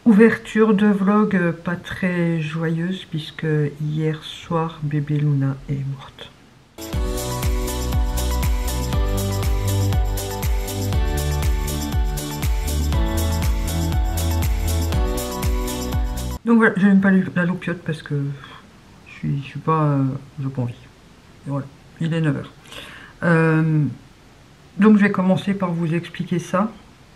Ouverture de vlog pas très joyeuse puisque hier soir bébé Luna est morte. Donc voilà, je n'aime pas la loupiote parce que je suis pas, j'ai pas envie. Et voilà, il est 9h. Donc je vais commencer par vous expliquer ça.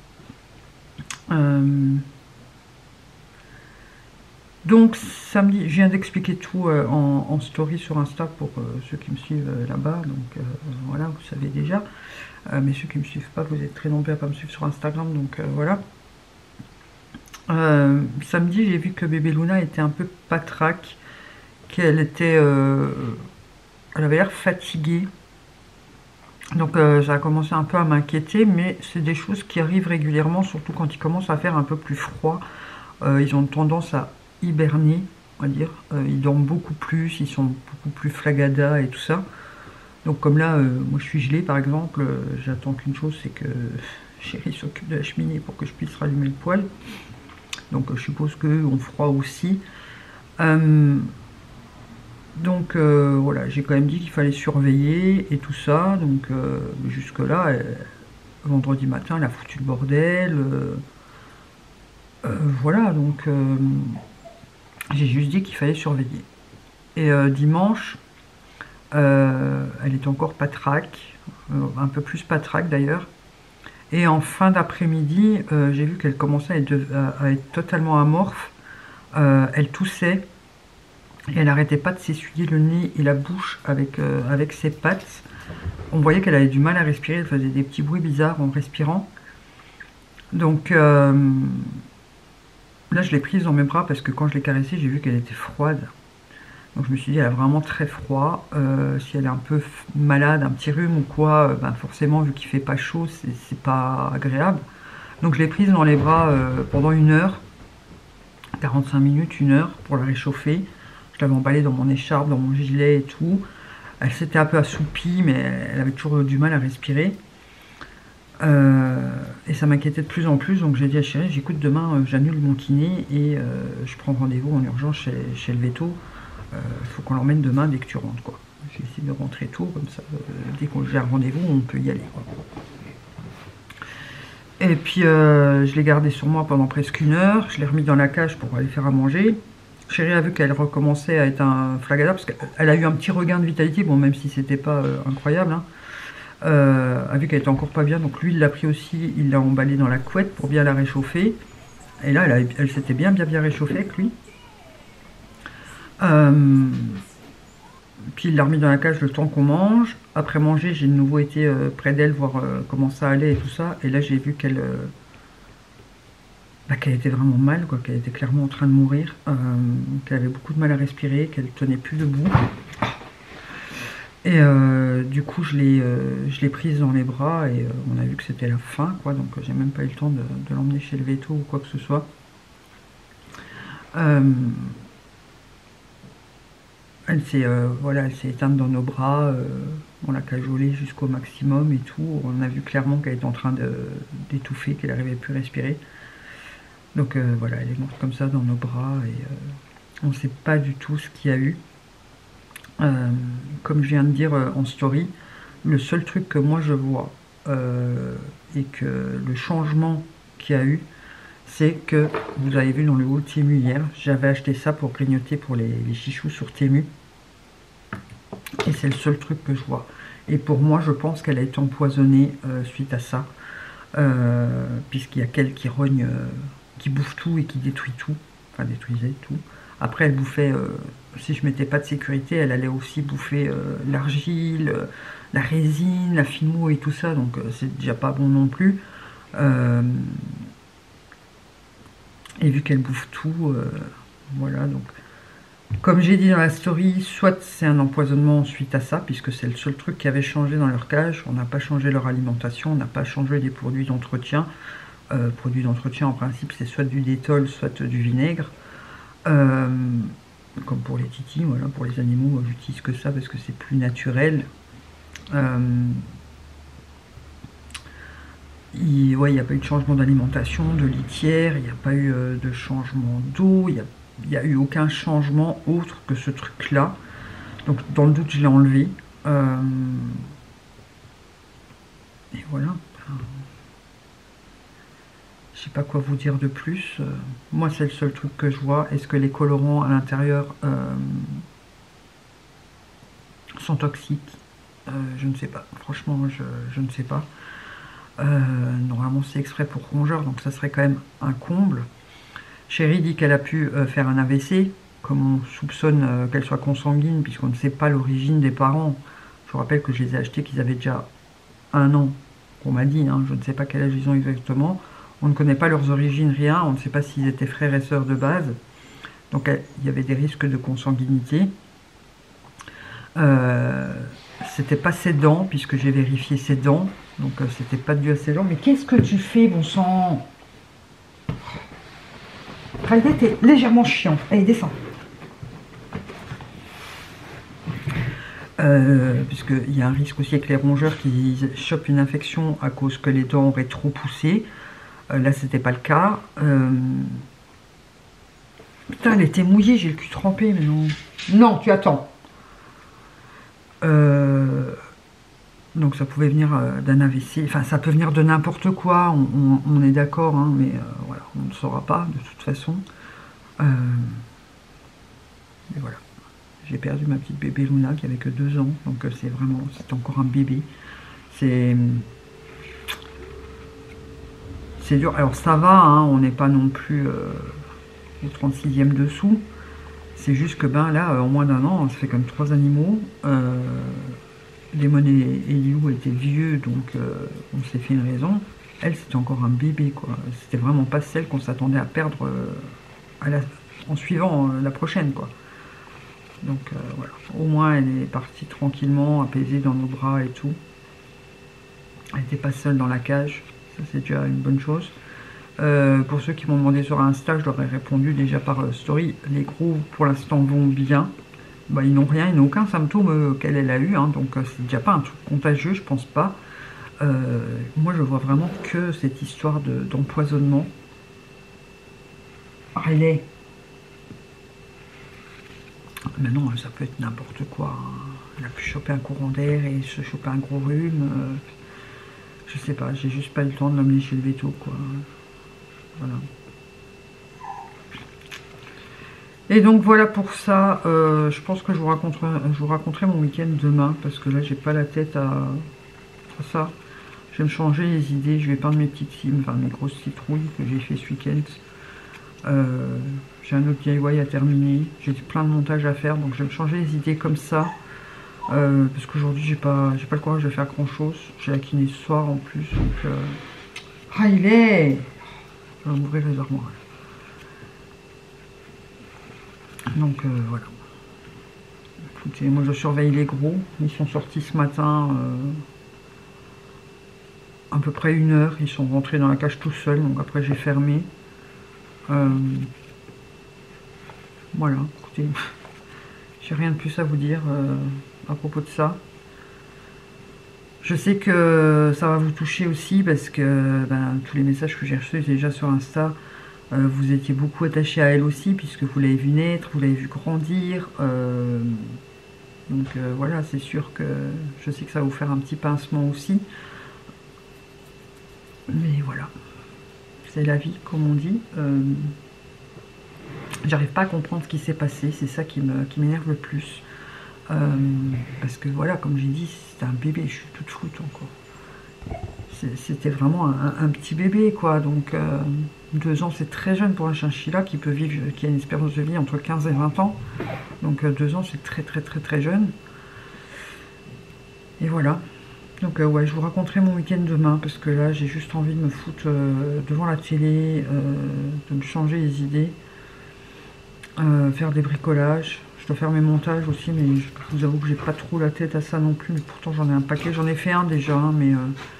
Donc samedi, je viens d'expliquer tout en story sur Insta pour ceux qui me suivent là-bas. Donc voilà, vous savez déjà. Mais ceux qui ne me suivent pas, vous êtes très nombreux à pas me suivre sur Instagram. Donc voilà. Samedi, j'ai vu que bébé Luna était un peu patraque. Qu'elle était... elle avait l'air fatiguée. Donc ça a commencé un peu à m'inquiéter. Mais c'est des choses qui arrivent régulièrement, surtout quand il commence à faire un peu plus froid. Ils ont tendance à hiberner, on va dire. Ils dorment beaucoup plus, ils sont beaucoup plus flagada et tout ça. Donc comme là, moi je suis gelée par exemple, j'attends qu'une chose, c'est que chérie s'occupe de la cheminée pour que je puisse rallumer le poêle. Donc je suppose qu'eux ont froid aussi. Donc voilà, j'ai quand même dit qu'il fallait surveiller et tout ça. Donc jusque là, vendredi matin, elle a foutu le bordel. Voilà, donc j'ai juste dit qu'il fallait surveiller. Et dimanche, elle est encore patraque, un peu plus patraque d'ailleurs. Et en fin d'après-midi, j'ai vu qu'elle commençait à être totalement amorphe. Elle toussait et elle n'arrêtait pas de s'essuyer le nez et la bouche avec ses pattes. On voyait qu'elle avait du mal à respirer, elle faisait des petits bruits bizarres en respirant. Donc là, je l'ai prise dans mes bras parce que quand je l'ai caressée, j'ai vu qu'elle était froide. Donc je me suis dit, elle a vraiment très froid. Si elle est un peu malade, un petit rhume ou quoi, ben forcément, vu qu'il fait pas chaud, c'est pas agréable. Donc je l'ai prise dans les bras pendant 1 heure, 45 minutes, 1 heure, pour la réchauffer. Je l'avais emballée dans mon écharpe, dans mon gilet et tout. Elle s'était un peu assoupie, mais elle avait toujours du mal à respirer. Et ça m'inquiétait de plus en plus, donc j'ai dit à chérie, j'écoute, demain j'annule mon kiné et je prends rendez-vous en urgence chez le veto. Il faut qu'on l'emmène demain dès que tu rentres, quoi. J'ai essayé de rentrer tôt, comme ça, dès qu'on j'ai un rendez-vous, on peut y aller, quoi. Et puis je l'ai gardé sur moi pendant presque 1 heure, je l'ai remis dans la cage pour aller faire à manger. Chérie a vu qu'elle recommençait à être un flagada, parce qu'elle a eu un petit regain de vitalité, bon, même si c'était pas incroyable, hein. A vu qu'elle était encore pas bien, donc lui il l'a pris aussi, il l'a emballée dans la couette pour bien la réchauffer. Et là elle s'était bien réchauffée avec lui. Puis il l'a remis dans la cage le temps qu'on mange. Après manger, j'ai de nouveau été près d'elle, voir comment ça allait et tout ça. Et là j'ai vu qu'elle qu'elle était vraiment mal, quoi, qu'elle était clairement en train de mourir, qu'elle avait beaucoup de mal à respirer, qu'elle tenait plus debout. Et du coup, je l'ai prise dans les bras et on a vu que c'était la fin, quoi. Donc j'ai même pas eu le temps de l'emmener chez le veto ou quoi que ce soit. Elle s'est voilà, elle s'est éteinte dans nos bras. On l'a cajolée jusqu'au maximum et tout. On a vu clairement qu'elle était en train d'étouffer, qu'elle n'arrivait plus à respirer. Donc voilà, elle est morte comme ça dans nos bras et on ne sait pas du tout ce qu'il y a eu. Comme je viens de dire en story, le seul truc que moi je vois et que le changement qu'il y a eu, c'est que, vous avez vu dans le haul Temu hier, j'avais acheté ça pour grignoter pour les chichous sur Temu. Et c'est le seul truc que je vois. Et pour moi, je pense qu'elle a été empoisonnée suite à ça. Puisqu'il y a qu'elle qui rogne, qui bouffe tout et qui détruit tout. Enfin, détruisait tout. Après, elle bouffait, si je mettais pas de sécurité, elle allait aussi bouffer l'argile, la résine, la fimo et tout ça. Donc c'est déjà pas bon non plus. Et vu qu'elle bouffe tout, voilà, donc comme j'ai dit dans la story, soit c'est un empoisonnement suite à ça, puisque c'est le seul truc qui avait changé dans leur cage. On n'a pas changé leur alimentation, on n'a pas changé les produits d'entretien. Produits d'entretien, en principe, c'est soit du Dettol, soit du vinaigre. Comme pour les titis, voilà, pour les animaux, j'utilise que ça parce que c'est plus naturel. ouais, il n'y a pas eu de changement d'alimentation, de litière, il n'y a pas eu de changement d'eau, il n'y a eu aucun changement autre que ce truc-là. Donc dans le doute, je l'ai enlevé. Et voilà. Enfin, je sais pas quoi vous dire de plus. Moi, c'est le seul truc que je vois. Est-ce que les colorants à l'intérieur sont toxiques? Je ne sais pas. Franchement, je ne sais pas. Normalement, c'est exprès pour rongeurs, donc ça serait quand même un comble. Chérie dit qu'elle a pu faire un AVC, comme on soupçonne qu'elle soit consanguine, puisqu'on ne sait pas l'origine des parents. Je vous rappelle que je les ai achetés, qu'ils avaient déjà 1 an, qu'on m'a dit, hein, je ne sais pas quel âge ils ont exactement. On ne connaît pas leurs origines, rien, on ne sait pas s'ils étaient frères et sœurs de base. Donc il y avait des risques de consanguinité. C'était pas ses dents, puisque j'ai vérifié ses dents, donc c'était pas dû à ses dents. Mais qu'est-ce que tu fais, bon sang? Friday, t'es légèrement chiant. Allez, descends. Puisqu'il y a un risque aussi avec les rongeurs qui chopent une infection à cause que les dents auraient trop poussé. Là, c'était pas le cas. Putain, elle était mouillée, j'ai le cul trempé, mais non. Non, tu attends. Donc ça pouvait venir d'un AVC, enfin ça peut venir de n'importe quoi, on est d'accord, hein, mais voilà, on ne saura pas de toute façon. Mais voilà, j'ai perdu ma petite bébé Luna qui avait que 2 ans, donc c'est encore un bébé. C'est dur, alors ça va, hein, on n'est pas non plus au 36e dessous. C'est juste que ben là, en moins d'1 an, ça fait comme 3 animaux. Lemon et Liu étaient vieux, donc on s'est fait une raison. Elle, c'était encore un bébé, quoi. C'était vraiment pas celle qu'on s'attendait à perdre en suivant la prochaine, quoi. Donc voilà. Au moins, elle est partie tranquillement, apaisée dans nos bras et tout. Elle n'était pas seule dans la cage. Ça, c'est déjà une bonne chose. Pour ceux qui m'ont demandé sur Insta, je leur ai répondu déjà par story. Les gros, pour l'instant, vont bien. Bah, ils n'ont rien, ils n'ont aucun symptôme qu'elle a eu, hein, donc c'est déjà pas un truc contagieux, je pense pas. Moi, je vois vraiment que cette histoire d'empoisonnement. Riley. Maintenant, ça peut être n'importe quoi. Hein. Elle a pu choper un courant d'air et se choper un gros rhume. Je sais pas, j'ai juste pas eu le temps de l'emmener chez le veto, quoi. Voilà. Et donc voilà pour ça, je pense que je vous raconterai mon week-end demain, parce que là j'ai pas la tête à ça. Je vais me changer les idées, je vais peindre mes petites cimes, enfin mes grosses citrouilles que j'ai fait ce week-end. J'ai un autre DIY à terminer, j'ai plein de montages à faire, donc je vais me changer les idées comme ça. Parce qu'aujourd'hui j'ai pas le courage de faire grand chose, j'ai la kiné ce soir en plus, donc... Ah il est... Je vais m'ouvrir les armoires. Donc voilà. Écoutez, moi je surveille les gros. Ils sont sortis ce matin à peu près 1 heure. Ils sont rentrés dans la cage tout seuls. Donc après j'ai fermé. Voilà, écoutez. J'ai rien de plus à vous dire à propos de ça. Je sais que ça va vous toucher aussi parce que tous les messages que j'ai reçus déjà sur Insta, vous étiez beaucoup attaché à elle aussi, puisque vous l'avez vu naître, vous l'avez vu grandir. Donc voilà, c'est sûr que je sais que ça va vous faire un petit pincement aussi. Mais voilà, c'est la vie, comme on dit. J'arrive pas à comprendre ce qui s'est passé, c'est ça qui m'énerve le plus. Parce que voilà, comme j'ai dit, c'était un bébé, je suis toute floute encore. C'était vraiment un petit bébé, quoi. Donc 2 ans, c'est très jeune pour un chinchilla qui peut vivre, qui a une espérance de vie entre 15 et 20 ans. Donc 2 ans, c'est très très très très jeune. Et voilà. Donc ouais, je vous raconterai mon week-end demain, parce que là, j'ai juste envie de me foutre devant la télé, de me changer les idées, faire des bricolages. Je dois faire mes montages aussi, mais je vous avoue que j'ai pas trop la tête à ça non plus. Mais pourtant, j'en ai un paquet. J'en ai fait un déjà, hein, mais...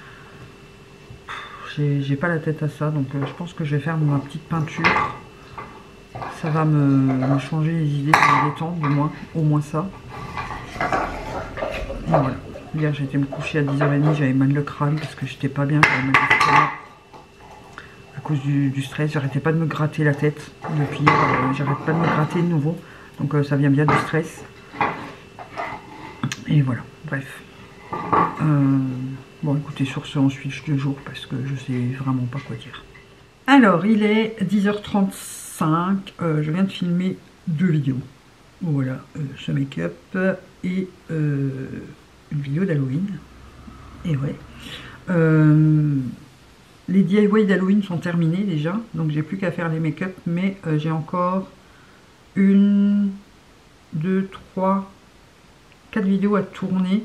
j'ai pas la tête à ça, donc je pense que je vais faire ma petite peinture. Ça va me changer les idées, me détendre, au moins ça. Et voilà. Hier j'ai été me coucher à 10h30, j'avais mal le crâne parce que j'étais pas bien, j'avais mal l'estomac. À cause du stress, j'arrêtais pas de me gratter la tête. Depuis hier, j'arrête pas de me gratter de nouveau. Donc ça vient bien du stress. Et voilà, bref. Bon écoutez, sur ce on switch de jour parce que je sais vraiment pas quoi dire. Alors il est 10h35, je viens de filmer 2 vidéos. Voilà, ce make-up et une vidéo d'Halloween. Et ouais. Les DIY d'Halloween sont terminés déjà, donc j'ai plus qu'à faire les make-up, mais j'ai encore 1, 2, 3, 4 vidéos à tourner.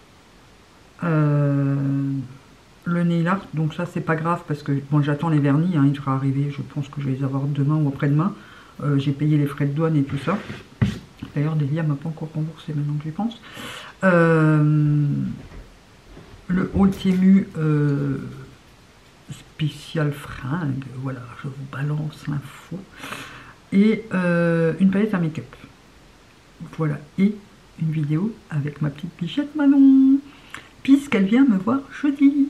Le nail art, donc ça c'est pas grave parce que bon, j'attends les vernis, hein, il devra arriver, je pense que je vais les avoir demain ou après-demain. J'ai payé les frais de douane et tout ça. D'ailleurs Delia m'a pas encore remboursé maintenant que j'y pense. Le haul Temu spécial fringue, voilà, je vous balance l'info. Et une palette à make-up. Voilà, et une vidéo avec ma petite bichette Manon, puisqu'elle vient me voir jeudi.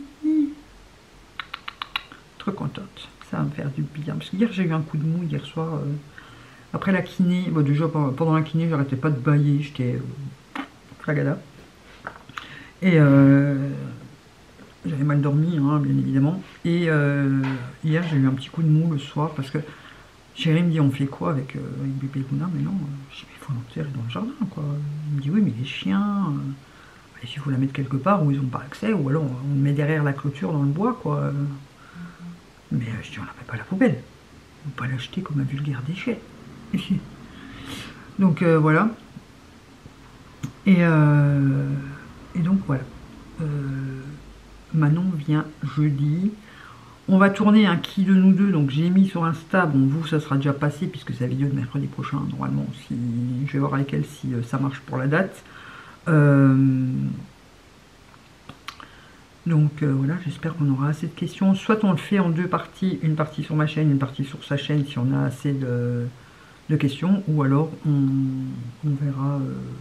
Trop contente, ça va me faire du bien. Parce que hier j'ai eu un coup de mou hier soir. Après la kiné, bon, déjà pendant la kiné, j'arrêtais pas de bailler, j'étais flagada. Et j'avais mal dormi, hein, bien évidemment. Et hier j'ai eu un petit coup de mou le soir parce que chérie me dit on fait quoi avec bébé Luna, mais non, je dis mais il faut l'enterrer dans le jardin quoi. Il me dit oui mais les chiens, il faut la mettre quelque part où ils n'ont pas accès, ou alors on le met derrière la clôture dans le bois quoi. Mais je dis on la met pas à la poubelle, on ne peut pas l'acheter comme un vulgaire déchet. Donc voilà. Et donc voilà. Manon vient jeudi. On va tourner un qui de nous deux, donc j'ai mis sur Insta, bon vous ça sera déjà passé puisque c'est la vidéo de mercredi prochain normalement, si je vais voir avec elle si ça marche pour la date. Donc voilà, j'espère qu'on aura assez de questions, soit on le fait en 2 parties, une partie sur ma chaîne, une partie sur sa chaîne si on a assez de questions, ou alors on verra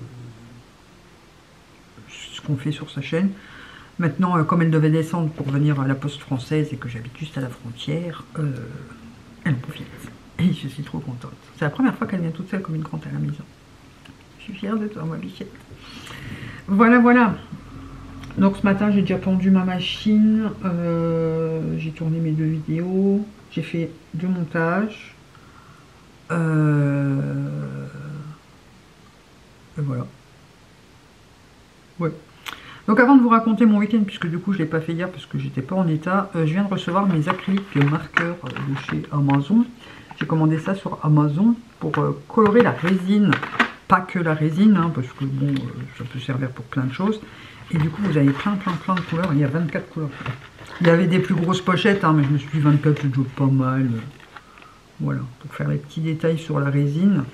ce qu'on fait sur sa chaîne. Maintenant, comme elle devait descendre pour venir à la poste française et que j'habite juste à la frontière, elle en profite. Et je suis trop contente. C'est la première fois qu'elle vient toute seule comme une grande à la maison. Je suis fière de toi, ma bichette. Voilà, voilà. Donc ce matin, j'ai déjà pendu ma machine. J'ai tourné mes 2 vidéos. J'ai fait 2 montages. Et voilà. Ouais. Donc avant de vous raconter mon week-end, puisque du coup je ne l'ai pas fait hier parce que j'étais pas en état, je viens de recevoir mes acryliques marqueurs de chez Amazon. J'ai commandé ça sur Amazon pour colorer la résine. Pas que la résine, hein, parce que bon, ça peut servir pour plein de choses. Et du coup vous avez plein de couleurs, il y a 24 couleurs. Il y avait des plus grosses pochettes, hein, mais je me suis dit 24 c'est déjà pas mal. Voilà, pour faire les petits détails sur la résine.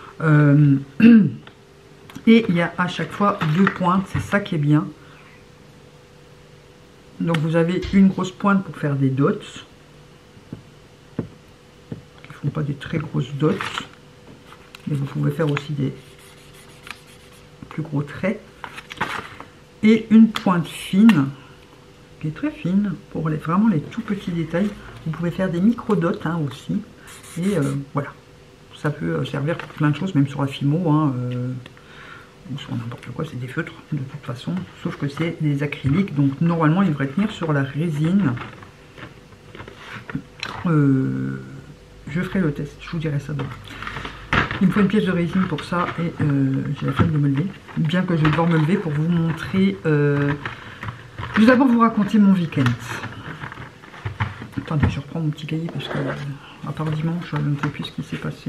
Et il y a à chaque fois 2 pointes, c'est ça qui est bien. Donc vous avez une grosse pointe pour faire des dots. Qui ne font pas des très grosses dots. Mais vous pouvez faire aussi des plus gros traits. Et une pointe fine, qui est très fine, pour vraiment les tout petits détails. Vous pouvez faire des micro-dots hein, aussi. Et voilà. Ça peut servir pour plein de choses, même sur la Fimo. Hein, ou sur n'importe quoi, c'est des feutres de toute façon, sauf que c'est des acryliques, donc normalement ils devraient tenir sur la résine. Je ferai le test, je vous dirai ça demain. Il me faut une pièce de résine pour ça et j'ai la flemme de me lever, bien que je vais devoir me lever pour vous montrer. Je vais d'abord vous raconter mon week-end. Attendez, je reprends mon petit cahier parce que à part dimanche, je ne sais plus ce qui s'est passé.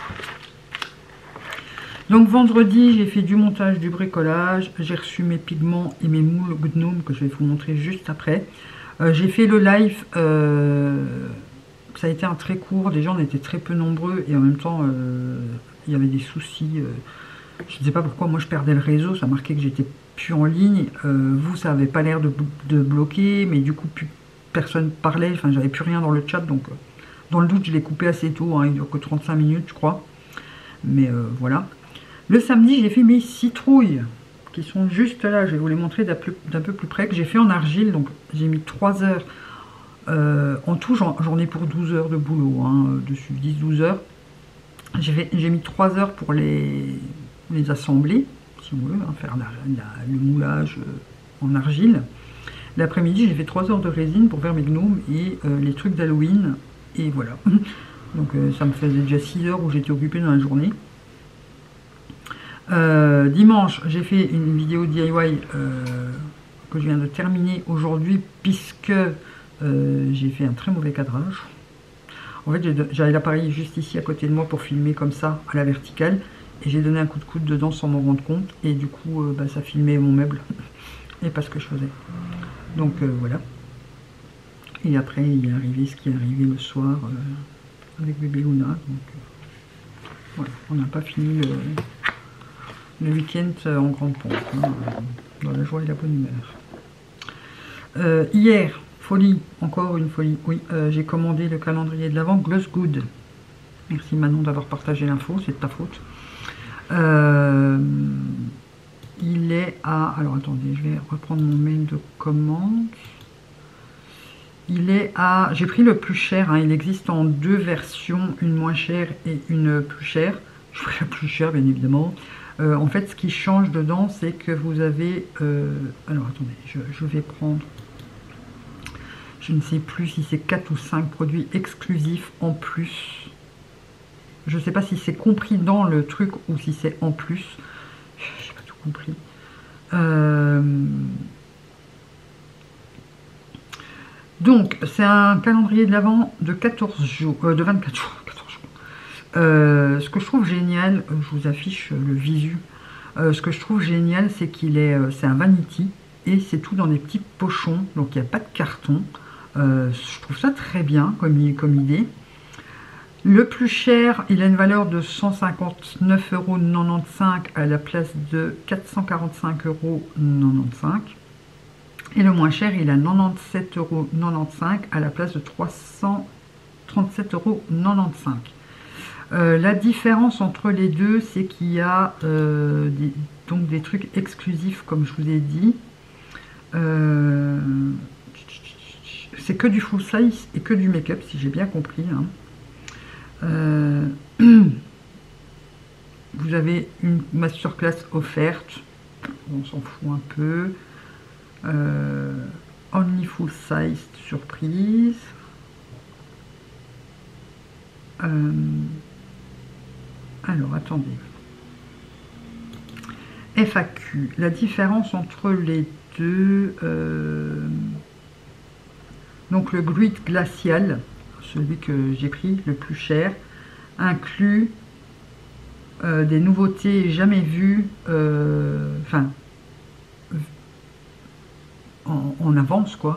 Donc vendredi, j'ai fait du montage, du bricolage, j'ai reçu mes pigments et mes moules gnome que je vais vous montrer juste après. J'ai fait le live, ça a été un très court, les gens étaient très peu nombreux et en même temps il y avait des soucis. Je ne sais pas pourquoi moi je perdais le réseau, ça marquait que j'étais plus en ligne. Vous, ça n'avait pas l'air de bloquer, mais du coup plus personne parlait, enfin j'avais plus rien dans le chat, donc dans le doute je l'ai coupé assez tôt, hein, il dure que 35 minutes je crois. Mais voilà. Le samedi, j'ai fait mes citrouilles qui sont juste là. Je vais vous les montrer d'un peu plus près, que j'ai fait en argile. Donc j'ai mis 3 heures. En tout, j'en ai pour 12 heures de boulot, hein, dessus, 10-12 heures. J'ai mis 3 heures pour les assembler, si on veut, hein, faire le moulage en argile. L'après-midi, j'ai fait 3 heures de résine pour faire mes gnomes et les trucs d'Halloween. Et voilà. Donc ça me faisait déjà 6 heures où j'étais occupée dans la journée. Dimanche, j'ai fait une vidéo DIY que je viens de terminer aujourd'hui, puisque j'ai fait un très mauvais cadrage. En fait, j'avais l'appareil juste ici à côté de moi pour filmer comme ça, à la verticale. Et j'ai donné un coup de coude dedans sans m'en rendre compte. Et du coup, ça filmait mon meuble. Et pas ce que je faisais. Donc voilà. Et après, il est arrivé ce qui est arrivé le soir avec bébé Luna. Donc voilà, on n'a pas fini le week-end en grande pompe, hein, dans la joie et la bonne humeur. Hier, folie, encore une folie. Oui, j'ai commandé le calendrier de l'Avent Gloss Good. Merci Manon d'avoir partagé l'info, c'est de ta faute. Il est à... Alors attendez, je vais reprendre mon mail de commande. Il est à... J'ai pris le plus cher, hein, il existe en 2 versions, une moins chère et une plus chère. Je pris la plus chère, bien évidemment. En fait, ce qui change dedans, c'est que vous avez... alors attendez, je vais prendre... Je ne sais plus si c'est 4 ou 5 produits exclusifs en plus. Je ne sais pas si c'est compris dans le truc ou si c'est en plus. Je n'ai pas tout compris. Donc, c'est un calendrier de l'Avent de 14 jours, de 24 jours. 14 jours. Ce que je trouve génial, je vous affiche le visu. Ce que je trouve génial, c'est c'est un vanity et c'est tout dans des petits pochons. Donc, il n'y a pas de carton. Je trouve ça très bien comme idée. Le plus cher, il a une valeur de 159,95 € à la place de 445,95 €. Et le moins cher, il a 97,95 € à la place de 337,95 €. La différence entre les deux, c'est qu'il y a donc des trucs exclusifs, comme je vous ai dit. C'est que du full size et que du make-up, si j'ai bien compris, hein. Vous avez une masterclass offerte, on s'en fout un peu. Only full size surprise. Alors attendez. FAQ. La différence entre les deux. Donc le Grit glacial, celui que j'ai pris, le plus cher, inclut des nouveautés jamais vues, enfin, en avance, quoi.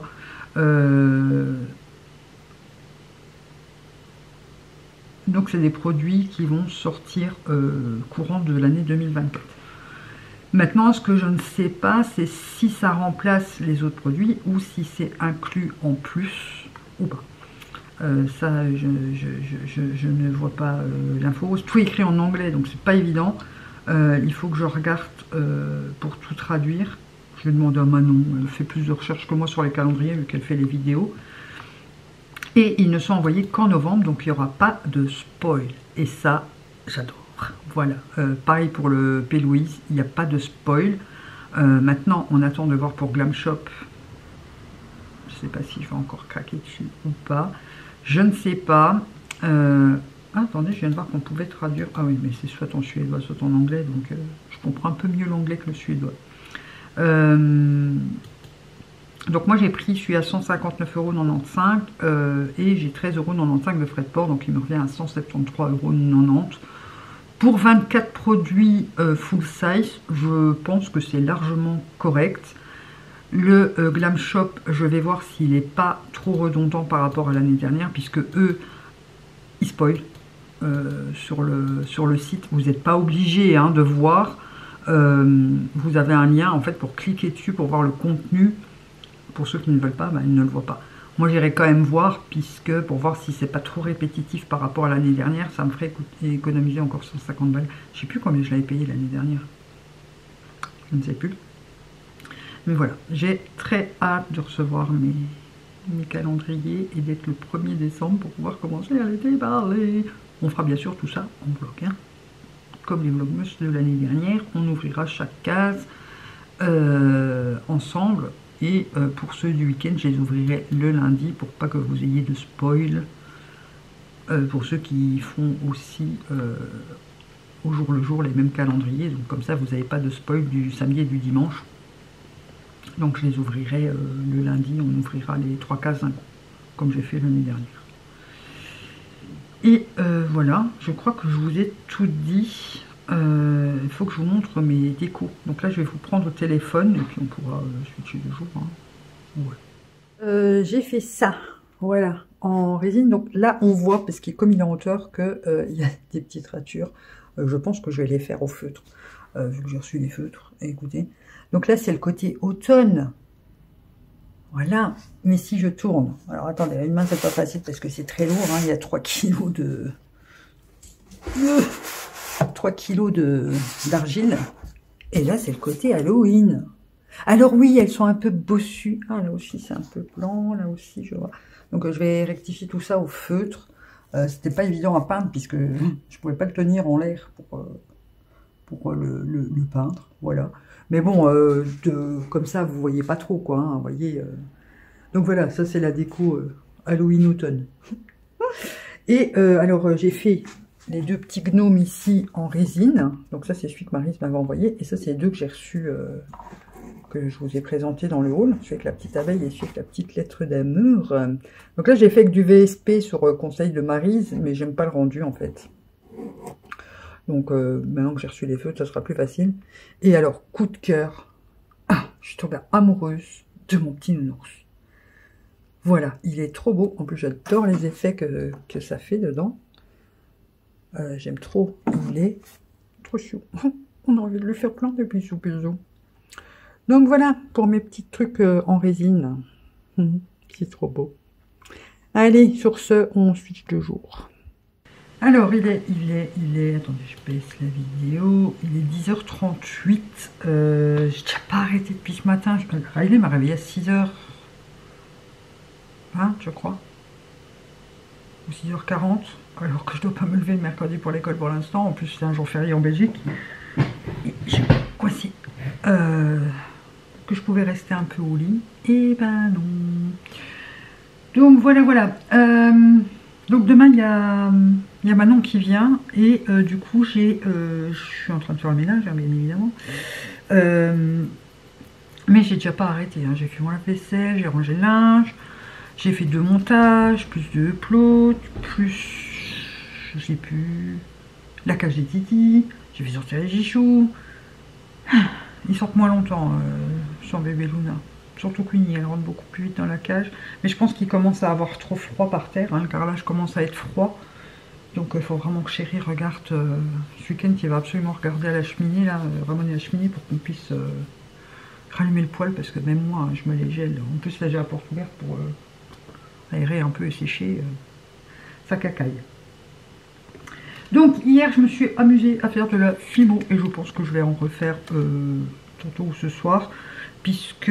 Donc c'est des produits qui vont sortir courant de l'année 2024. Maintenant, ce que je ne sais pas, c'est si ça remplace les autres produits ou si c'est inclus en plus ou pas. Ça, je ne vois pas l'info. C'est tout écrit en anglais, donc c'est pas évident. Il faut que je regarde pour tout traduire. Je vais demander à Manon, elle fait plus de recherches que moi sur les calendriers, vu qu'elle fait les vidéos. Et ils ne sont envoyés qu'en novembre, donc il n'y aura pas de spoil. Et ça, j'adore. Voilà. Pareil pour le P. Louise, il n'y a pas de spoil. Maintenant, on attend de voir pour Glam Shop. Je ne sais pas si je vais encore craquer dessus ou pas. Je ne sais pas. Attendez, je viens de voir qu'on pouvait traduire. Ah oui, mais c'est soit en suédois, soit en anglais. Donc, je comprends un peu mieux l'anglais que le suédois. Donc, moi, j'ai pris celui à 159,95 € et j'ai 13,95 € de frais de port. Donc, il me revient à 173,90 €. Pour 24 produits full size, je pense que c'est largement correct. Le Glam Shop, je vais voir s'il n'est pas trop redondant par rapport à l'année dernière, puisque eux, ils spoilent sur le site. Vous n'êtes pas obligé hein, de voir. Vous avez un lien en fait pour cliquer dessus pour voir le contenu. Pour ceux qui ne veulent pas, ils ne le voient pas. Moi, j'irai quand même voir, puisque pour voir si c'est pas trop répétitif par rapport à l'année dernière, ça me ferait économiser encore 150 balles. Je sais plus combien je l'avais payé l'année dernière. je ne sais plus. Mais voilà, j'ai très hâte de recevoir mes calendriers et d'être le 1er décembre pour pouvoir commencer à les déballer. On fera bien sûr tout ça en vlog, hein. Comme les vlogmas de l'année dernière, on ouvrira chaque case ensemble. Et pour ceux du week-end, je les ouvrirai le lundi pour pas que vous ayez de spoil. Pour ceux qui font aussi au jour le jour les mêmes calendriers, donc comme ça vous n'avez pas de spoil du samedi et du dimanche. Donc je les ouvrirai le lundi, on ouvrira les 3 cases d'un coup, comme j'ai fait l'année dernière. Et voilà, je crois que je vous ai tout dit. Il faut que je vous montre mes décos. Donc là je vais vous prendre au téléphone et puis on pourra switcher de jour, hein. Ouais. J'ai fait ça, voilà, en résine. Donc là on voit, parce que comme il est en hauteur, qu'il y a des petites ratures. Je pense que je vais les faire au feutre, vu que j'ai reçu les feutres. Écoutez, donc là c'est le côté automne. Voilà, mais si je tourne, alors attendez, une main c'est pas facile parce que c'est très lourd, hein, il y a 3 kilos de... 3 kilos d'argile. Et là c'est le côté Halloween. Alors oui, elles sont un peu bossues. Ah, là aussi c'est un peu blanc, là aussi je vois. Donc je vais rectifier tout ça au feutre. C'était pas évident à peindre puisque je pouvais pas le tenir en l'air pour le peindre, voilà. Mais bon, comme ça vous voyez pas trop quoi, hein, vous voyez. Donc voilà, ça c'est la déco Halloween automne. Et alors j'ai fait les 2 petits gnomes ici en résine. Donc ça c'est celui que Maryse m'avait envoyé et ça c'est les 2 que j'ai reçus, que je vous ai présenté dans le haul, celui avec la petite abeille et celui avec la petite lettre d'amour. Donc là j'ai fait avec du VSP sur conseil de Maryse, mais j'aime pas le rendu en fait. Donc maintenant que j'ai reçu les feutres, ça sera plus facile. Et alors, coup de cœur, je suis tombée amoureuse de mon petit nounours. Voilà, il est trop beau. En plus j'adore les effets que ça fait dedans. J'aime trop, il est trop chou. On a envie de lui faire plein de bisous, bisous. Donc voilà, pour mes petits trucs en résine. C'est trop beau. Allez, sur ce, on switch de jour. Alors, il est, attendez, je baisse la vidéo. Il est 10h38. J'ai déjà pas arrêté depuis ce matin. Riley m'a réveillé à 6h20, je crois. Ou 6h40. Alors que je dois pas me lever le mercredi pour l'école pour l'instant. En plus, c'est un jour férié en Belgique. Et j'ai coincé. Que je pouvais rester un peu au lit. Et ben non. Donc voilà, voilà. Donc demain, il y a Manon qui vient. Et du coup, je suis en train de faire le ménage, hein, bien évidemment. Mais j'ai déjà pas arrêté. Hein. J'ai fait mon lave-vaisselle, j'ai rangé le linge. J'ai fait 2 montages, plus de upload, plus... je sais plus... la cage des titis. J'ai fait sortir les Jichous. Ils sortent moins longtemps, sans bébé Luna. Surtout Queenie, elle rentre beaucoup plus vite dans la cage. Mais je pense qu'il commence à avoir trop froid par terre. Hein. Le carrelage commence à être froid. Donc il faut vraiment que Chérie regarde ce week-end. Il va absolument regarder à la cheminée, là, ramener la cheminée pour qu'on puisse rallumer le poêle. Parce que même moi, je me les gèle. En plus, là, j'ai la porte ouverte pour aérer un peu et sécher. Ça cacaille. Donc hier, je me suis amusée à faire de la fimo. Et je pense que je vais en refaire tantôt ou ce soir. Puisque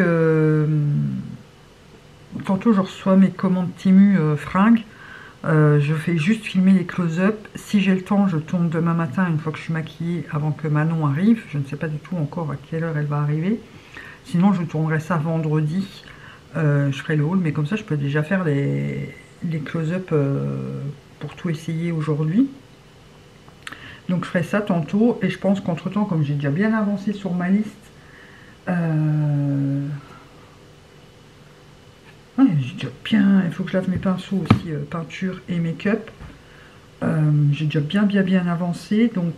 tantôt je reçois mes commandes Temu fringues. Je fais juste filmer les close-up. Si j'ai le temps, je tourne demain matin une fois que je suis maquillée avant que Manon arrive. Je ne sais pas du tout encore à quelle heure elle va arriver. Sinon, je tournerai ça vendredi. Je ferai le haul, mais comme ça, je peux déjà faire les close-up pour tout essayer aujourd'hui. Donc je ferai ça tantôt. Et je pense qu'entre temps, comme j'ai déjà bien avancé sur ma liste, ouais, j'ai déjà bien, il faut que je lave mes pinceaux aussi, peinture et make-up. J'ai déjà bien avancé, donc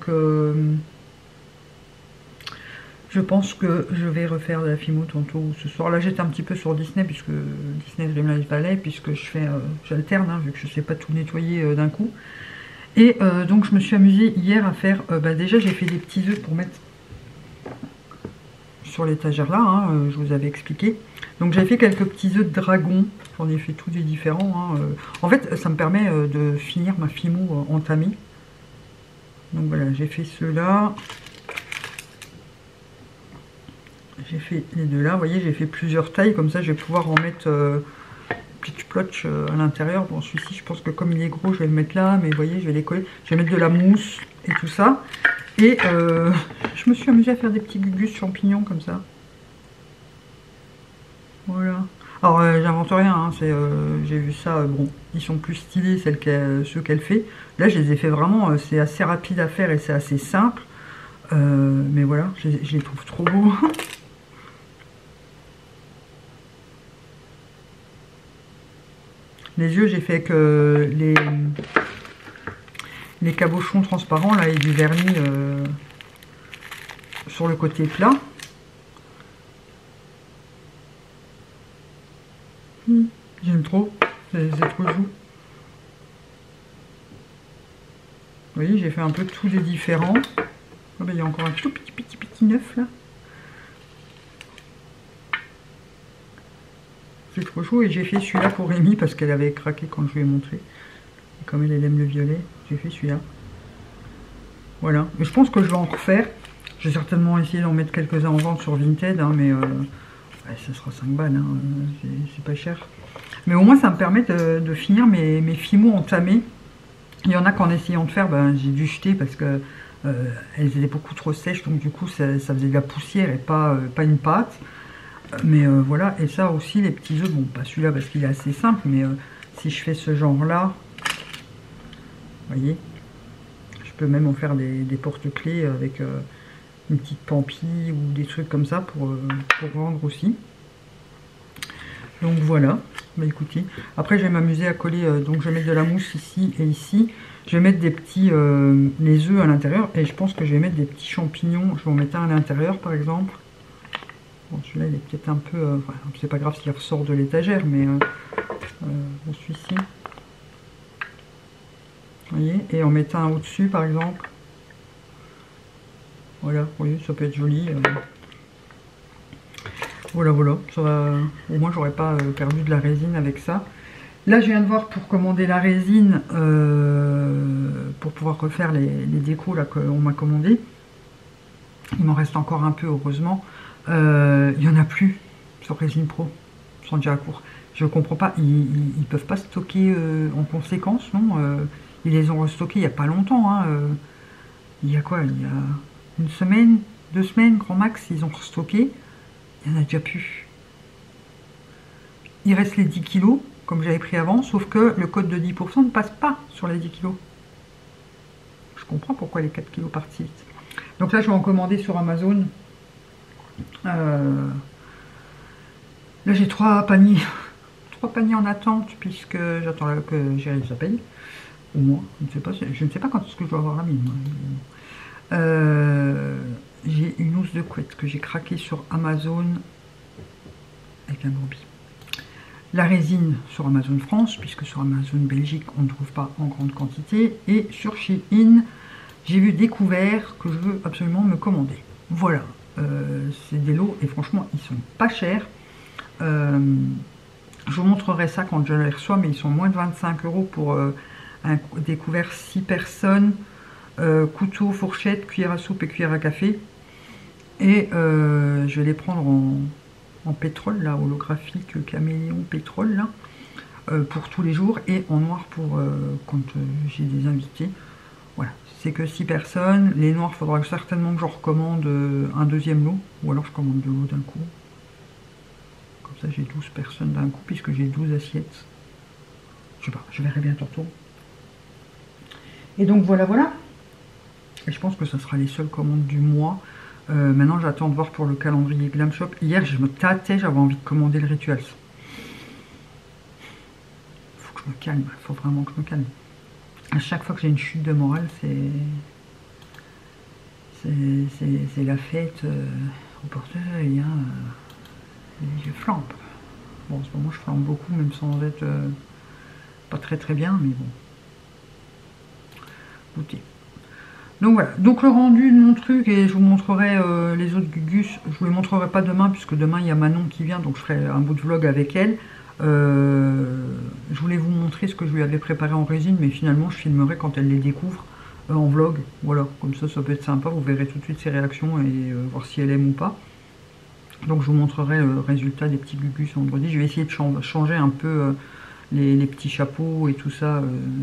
je pense que je vais refaire de la fimo tantôt ce soir. Là j'étais un petit peu sur Disney, puisque Disney Dreamlight Valley, puisque j'alterne, hein, vu que je ne sais pas tout nettoyer d'un coup. Et donc je me suis amusée hier à faire, déjà j'ai fait des petits œufs pour mettre sur l'étagère là, hein, je vous avais expliqué. Donc j'ai fait quelques petits œufs de dragon, j'en ai fait tous des différents. Hein. En fait ça me permet de finir ma fimo entamée. Donc voilà, j'ai fait ceux-là. j'ai fait les deux là. Vous voyez, j'ai fait plusieurs tailles. Comme ça, je vais pouvoir en mettre petite splotch à l'intérieur. Bon, celui-ci, je pense que comme il est gros, je vais le mettre là. Mais vous voyez, je vais les coller. Je vais mettre de la mousse et tout ça. Et je me suis amusée à faire des petits gugus champignons comme ça. Voilà. Alors, j'invente rien, hein, j'ai vu ça, bon, ils sont plus stylés, ceux qu'elle fait. Là, je les ai fait vraiment, c'est assez rapide à faire et c'est assez simple. Mais voilà, je les trouve trop beaux. Les yeux, j'ai fait avec les cabochons transparents, là, et du vernis sur le côté plat. J'aime trop, c'est trop chou. Vous voyez, j'ai fait un peu tous les différents. Oh, ben, il y a encore un tout petit neuf là. C'est trop chaud et j'ai fait celui-là pour Rémi parce qu'elle avait craqué quand je lui ai montré. Et comme elle aime le violet, j'ai fait celui-là. Voilà, mais je pense que je vais en refaire. J'ai certainement essayé d'en mettre quelques-uns en vente sur Vinted, hein, mais ouais, ça sera 5 balles, hein, c'est pas cher. Mais au moins ça me permet de finir mes fimos entamés. Il y en a qu'en essayant de faire, ben, j'ai dû jeter parce que elles étaient beaucoup trop sèches, donc du coup ça faisait de la poussière et pas une pâte. Mais voilà, et ça aussi les petits œufs, bon pas celui-là parce qu'il est assez simple, mais si je fais ce genre là, vous voyez, je peux même en faire des porte-clés avec une petite pampille ou des trucs comme ça pour vendre aussi. Donc voilà, bah écoutez, après je vais m'amuser à coller, donc je vais mettre de la mousse ici et ici. Je vais mettre des petits, les œufs à l'intérieur et je pense que je vais mettre des petits champignons. Je vais en mettre un à l'intérieur par exemple. Bon, celui-là il est peut-être un peu, enfin, c'est pas grave s'il ressort de l'étagère, mais bon, celui-ci. Vous voyez, et en mettant un au-dessus par exemple. Voilà, vous voyez, ça peut être joli. Voilà, voilà, ça va, au moins j'aurais pas perdu de la résine avec ça. Là, je viens de voir pour commander la résine, pour pouvoir refaire les décos là qu'on m'a commandé. Il m'en reste encore un peu, heureusement. Il n'y en a plus sur Résine Pro, ils sont déjà à court. Je comprends pas, ils peuvent pas stocker en conséquence, non ils les ont restockés il n'y a pas longtemps. Hein, il y a quoi? Il y a une semaine, 2 semaines, grand max, ils ont restocké. Il n'y en a déjà plus. Il reste les 10 kilos, comme j'avais pris avant, sauf que le code de 10% ne passe pas sur les 10 kilos. Je comprends pourquoi les 4 kilos partent si vite. Donc là, je vais en commander sur Amazon. Là, j'ai 3 paniers. 3 paniers en attente, puisque j'attends que Géry les paye. Ou moi, je ne sais pas quand est-ce que je dois avoir la mine. J'ai une housse de couette que j'ai craqué sur Amazon avec un bourbi. La résine sur Amazon France, puisque sur Amazon Belgique, on ne trouve pas en grande quantité. Et sur Shein, j'ai vu des couverts que je veux absolument me commander. Voilà, c'est des lots et franchement, ils sont pas chers. Je vous montrerai ça quand je les reçois, mais ils sont moins de 25 € pour des couverts 6 personnes, couteau, fourchette, cuillère à soupe et cuillère à café. Et je vais les prendre en pétrole, là, holographique, caméléon, pétrole, là, pour tous les jours, et en noir pour quand j'ai des invités. Voilà, c'est que 6 personnes. Les noirs, il faudra certainement que je recommande un deuxième lot, ou alors je commande 2 lots d'un coup. Comme ça, j'ai 12 personnes d'un coup, puisque j'ai 12 assiettes. Je sais pas, je verrai bien tantôt. Et donc voilà, voilà. Et je pense que ça sera les seules commandes du mois. Maintenant, j'attends de voir pour le calendrier Glam Shop. Hier, je me tâtais, j'avais envie de commander le Rituals. Faut que je me calme, il faut vraiment que je me calme. À chaque fois que j'ai une chute de morale, c'est la fête au portefeuille. Hein. Je flambe. Bon, en ce moment, je flambe beaucoup, même sans être pas très très bien, mais bon. Écoutez. Donc voilà, donc le rendu de mon truc, et je vous montrerai les autres gugus. Je vous les montrerai pas demain, puisque demain il y a Manon qui vient, donc je ferai un bout de vlog avec elle. Je voulais vous montrer ce que je lui avais préparé en résine, mais finalement je filmerai quand elle les découvre en vlog. Voilà, comme ça peut être sympa, vous verrez tout de suite ses réactions et voir si elle aime ou pas. Donc je vous montrerai le résultat des petits gugus vendredi. Je vais essayer de changer un peu les petits chapeaux et tout ça.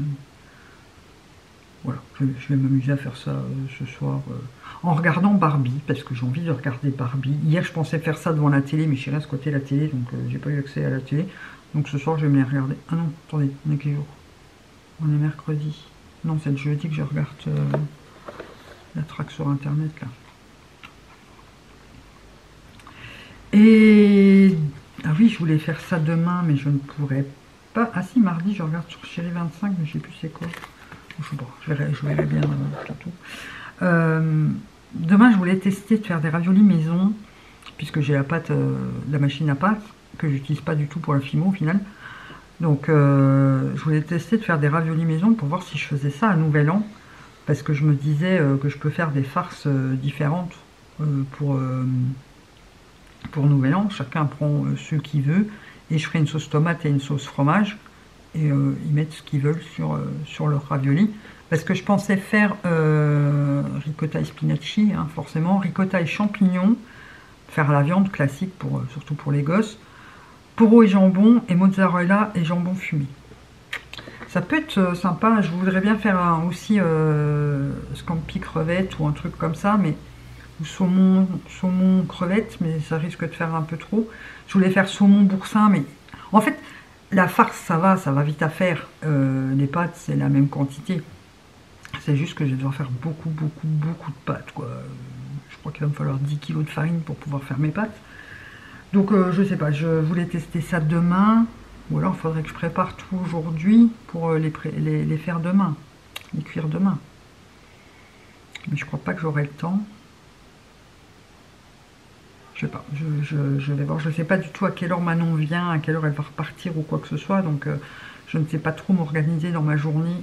Voilà, je vais m'amuser à faire ça ce soir en regardant Barbie, parce que j'ai envie de regarder Barbie. Hier, je pensais faire ça devant la télé, mais chérie, à ce côté la télé, donc j'ai pas eu accès à la télé. Donc ce soir, je vais me les regarder. Ah non, attendez, on est quel jour? On est mercredi. Non, c'est le jeudi que je regarde la traque sur Internet, là. Et... Ah oui, je voulais faire ça demain, mais je ne pourrais pas. Ah si, mardi, je regarde sur Chérie 25, mais je sais plus c'est quoi. Je sais pas, je verrai bien bientôt. Demain, je voulais tester de faire des raviolis maison, puisque j'ai la pâte, la machine à pâte, que j'utilise pas du tout pour la fimo au final. Donc, je voulais tester de faire des raviolis maison pour voir si je faisais ça à Nouvel An, parce que je me disais que je peux faire des farces différentes pour Nouvel An. Chacun prend ce qu'il veut, et je ferai une sauce tomate et une sauce fromage, et ils mettent ce qu'ils veulent sur leur ravioli. Parce que je pensais faire ricotta et spinaci, hein, forcément, ricotta et champignons, faire la viande classique, surtout pour les gosses, poireaux et jambon, et mozzarella et jambon fumé. Ça peut être sympa. Je voudrais bien faire aussi scampi crevette ou un truc comme ça, mais ou saumon crevette, mais ça risque de faire un peu trop. Je voulais faire saumon boursin, mais en fait, la farce, ça va vite à faire. Les pâtes, c'est la même quantité. C'est juste que je vais devoir faire beaucoup de pâtes, quoi. Je crois qu'il va me falloir 10 kg de farine pour pouvoir faire mes pâtes. Donc, je sais pas, je voulais tester ça demain. Ou alors, il faudrait que je prépare tout aujourd'hui pour les faire demain. Les cuire demain. Mais je crois pas que j'aurai le temps. Je sais pas, je vais voir. Je sais pas du tout à quelle heure Manon vient, à quelle heure elle va repartir ou quoi que ce soit. Donc, je ne sais pas trop m'organiser dans ma journée.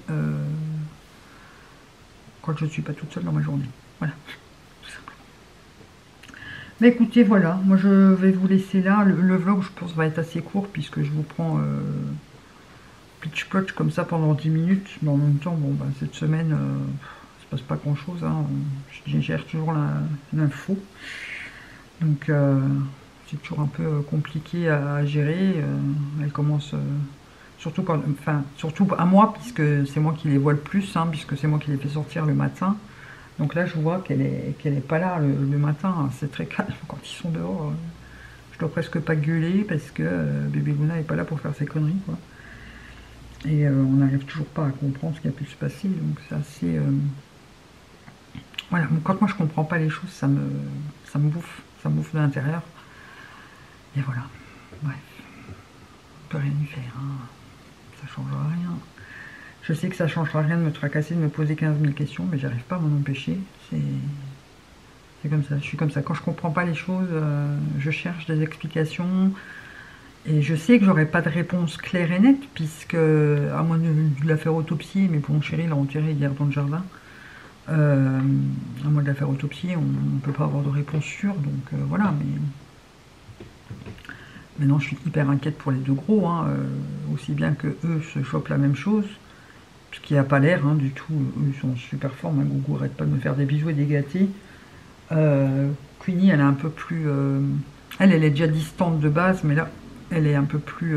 Quoique je ne suis pas toute seule dans ma journée. Voilà, tout simplement. Mais écoutez, voilà, moi je vais vous laisser là. Le vlog, je pense, va être assez court puisque je vous prends pitch-plotch comme ça pendant 10 minutes. Mais en même temps, bon, bah, cette semaine, il ne se passe pas grand-chose. Hein. Je gère toujours l'info. Donc, c'est toujours un peu compliqué à gérer. Elle commence... surtout à moi, puisque c'est moi qui les vois le plus, hein, puisque c'est moi qui les fais sortir le matin. Donc là, je vois qu'elle est pas là le matin. Hein, c'est très calme quand ils sont dehors. Je dois presque pas gueuler parce que bébé Luna n'est pas là pour faire ses conneries, quoi. Et on n'arrive toujours pas à comprendre ce qui a pu se passer. Donc c'est assez... Voilà, quand moi je comprends pas les choses, ça me bouffe. Ça me bouffe de l'intérieur. Et voilà. Bref. On peut rien y faire, hein. Ça changera rien. Je sais que ça changera rien de me tracasser, de me poser 15 000 questions, mais j'arrive pas à m'en empêcher. C'est comme ça, je suis comme ça. Quand je comprends pas les choses, je cherche des explications. Et je sais que j'aurai pas de réponse claire et nette, puisque, à moins de la faire autopsier, mais pour mon chéri, il l'a enterré hier dans le jardin. À moins de la faire autopsier, on ne peut pas avoir de réponse sûre, donc voilà, mais... Maintenant, je suis hyper inquiète pour les deux gros, hein, aussi bien que eux se chopent la même chose, ce qui n'a pas l'air hein, du tout. Eux, ils sont super forts. Hein, Gougou arrête pas de me faire des bisous et des gâtés. Queenie, elle est un peu plus... elle est déjà distante de base, mais là, elle est un peu plus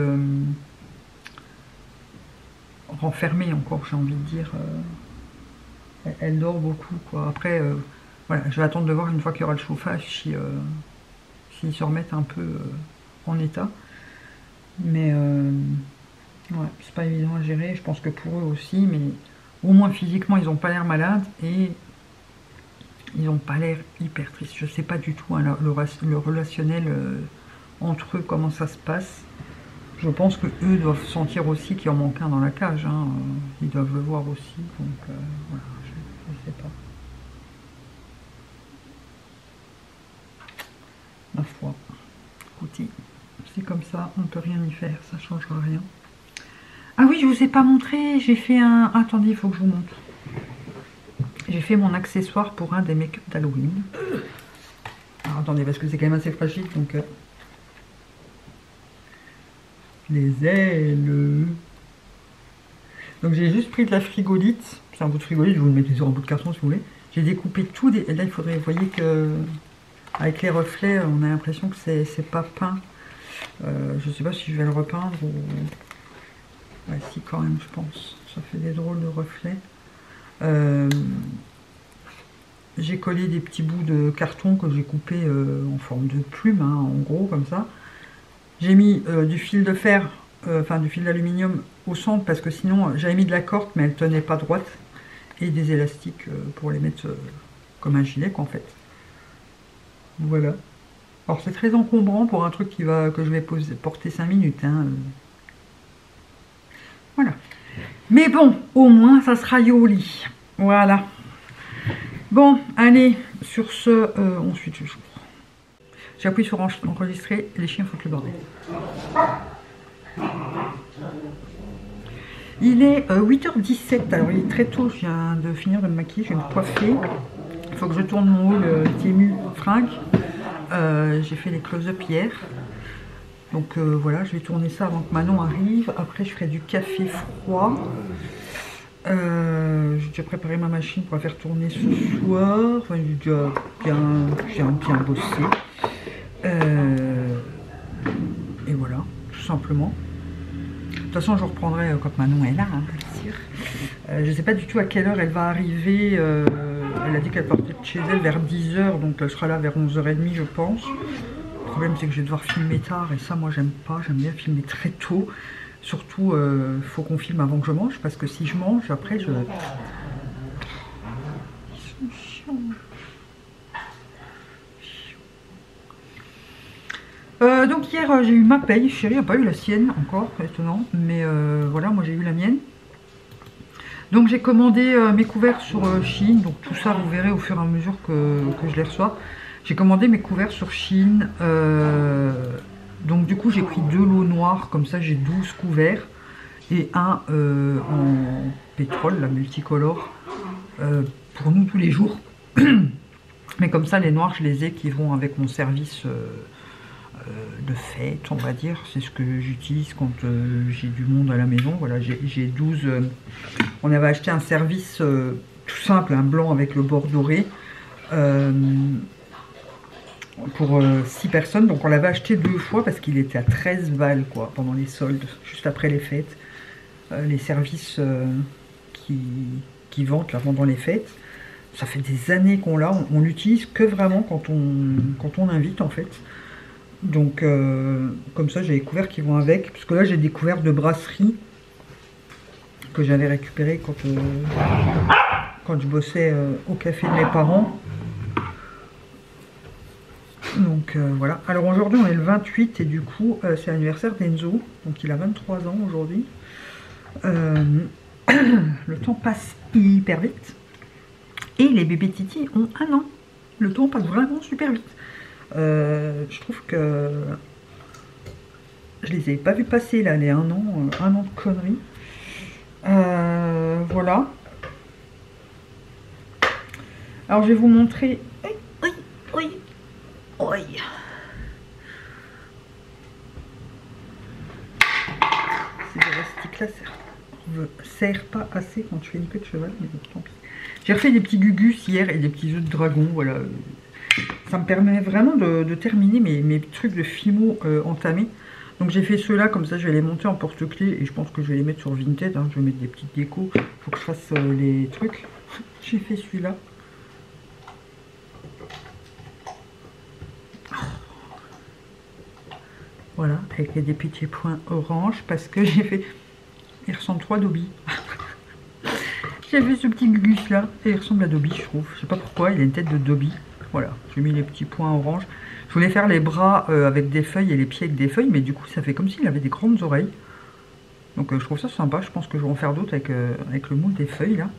renfermée encore, j'ai envie de dire. Elle dort beaucoup, quoi. Après, voilà, je vais attendre de voir une fois qu'il y aura le chauffage, s'ils se remettent un peu... en état, mais ouais, c'est pas évident à gérer. Je pense que pour eux aussi, mais au moins physiquement ils ont pas l'air malades et ils ont pas l'air hyper tristes. Je sais pas du tout hein, le relationnel entre eux, comment ça se passe. Je pense que eux doivent sentir aussi qu'il en manque un dans la cage, hein. Ils doivent le voir aussi, donc voilà, je sais pas. Ma foi, écoutez, c'est comme ça, on ne peut rien y faire, ça ne changera rien. Ah oui, je vous ai pas montré, j'ai fait un... Attendez, il faut que je vous montre. J'ai fait mon accessoire pour un des make-up d'Halloween. Alors attendez, parce que c'est quand même assez fragile, donc... Les ailes. Donc j'ai juste pris de la frigolite. C'est un bout de frigolite, je vous le mettez sur un bout de carton si vous voulez. J'ai découpé tout. Là, il faudrait, vous voyez que... Avec les reflets, on a l'impression que c'est pas peint. Je sais pas si je vais le repeindre ou... Ouais, si, quand même, je pense. Ça fait des drôles de reflets. J'ai collé des petits bouts de carton que j'ai coupé en forme de plume, hein, en gros, comme ça. J'ai mis du fil de fer, enfin du fil d'aluminium au centre, parce que sinon, j'avais mis de la corde, mais elle tenait pas droite. Et des élastiques pour les mettre comme un gilet, quoi, en fait. Voilà. Alors, c'est très encombrant pour un truc que je vais porter 5 minutes, hein. Voilà. Mais bon, au moins, ça sera joli. Voilà. Bon, allez, sur ce, on suit toujours. J'appuie sur enregistrer, les chiens foutent le bordel. Il est 8h17, alors il est très tôt, je viens de finir de me maquiller, je vais me coiffer. Il faut que je tourne mon haul Temu fringues. J'ai fait les close-up hier. Donc voilà, je vais tourner ça avant que Manon arrive. Après, je ferai du café froid. J'ai déjà préparé ma machine pour la faire tourner ce soir. Enfin, j'ai déjà bien bossé. Et voilà, tout simplement. De toute façon, je reprendrai quand Manon est là, hein, bien sûr. Je ne sais pas du tout à quelle heure elle va arriver. Elle a dit qu'elle partait de chez elle vers 10 h, donc elle sera là vers 11h30, je pense. Le problème, c'est que je vais devoir filmer tard, et ça, moi, j'aime pas. J'aime bien filmer très tôt. Surtout, il faut qu'on filme avant que je mange, parce que si je mange, après, je... Ils sont chiants. Donc hier j'ai eu ma paye, chérie n'a pas eu la sienne encore, étonnant, mais voilà, moi j'ai eu la mienne. Donc j'ai commandé mes couverts sur Shein, donc tout ça vous verrez au fur et à mesure que je les reçois. J'ai commandé mes couverts sur Shein, donc du coup j'ai pris 2 lots noirs, comme ça j'ai 12 couverts, et un en pétrole, la multicolore, pour nous tous les jours. Mais comme ça les noirs je les ai qui vont avec mon service de fête, on va dire. C'est ce que j'utilise quand j'ai du monde à la maison. Voilà, j'ai 12... on avait acheté un service tout simple, un blanc avec le bord doré, pour 6 personnes. Donc on l'avait acheté 2 fois parce qu'il était à 13 balles, quoi, pendant les soldes, juste après les fêtes. Les services qui vendent là pendant les fêtes. Ça fait des années qu'on l'a. On l'utilise que vraiment quand on invite, en fait. Donc, comme ça, j'ai les couverts qui vont avec. Parce que là, j'ai des couverts de brasserie que j'avais récupérés quand je bossais au café de mes parents. Donc, voilà. Alors, aujourd'hui, on est le 28 et du coup, c'est l'anniversaire d'Enzo. Donc, il a 23 ans aujourd'hui. Le temps passe hyper vite. Et les bébés Titi ont 1 an. Le temps passe vraiment super vite. Je trouve que je les ai pas vus passer là, les 1 an, 1 an de conneries. Voilà. Alors je vais vous montrer. Ces élastiques là servent pas assez quand tu fais une queue de cheval, mais bon, tant pis. J'ai refait des petits gugus hier et des petits œufs de dragon, voilà. Ça me permet vraiment de terminer mes trucs de Fimo entamés. Donc j'ai fait ceux-là, comme ça je vais les monter en porte-clés et je pense que je vais les mettre sur Vinted, hein. Je vais mettre des petites décos, il faut que je fasse les trucs. J'ai fait celui-là. Voilà, avec des petits points orange parce que j'ai fait... Il ressemble trop à Dobby. J'ai fait ce petit gugus là et il ressemble à Dobby, je trouve. Je sais pas pourquoi, il a une tête de Dobby. Voilà, j'ai mis les petits points orange. Je voulais faire les bras avec des feuilles et les pieds avec des feuilles, mais du coup ça fait comme s'il avait des grandes oreilles. Donc je trouve ça sympa, je pense que je vais en faire d'autres avec le moule des feuilles là.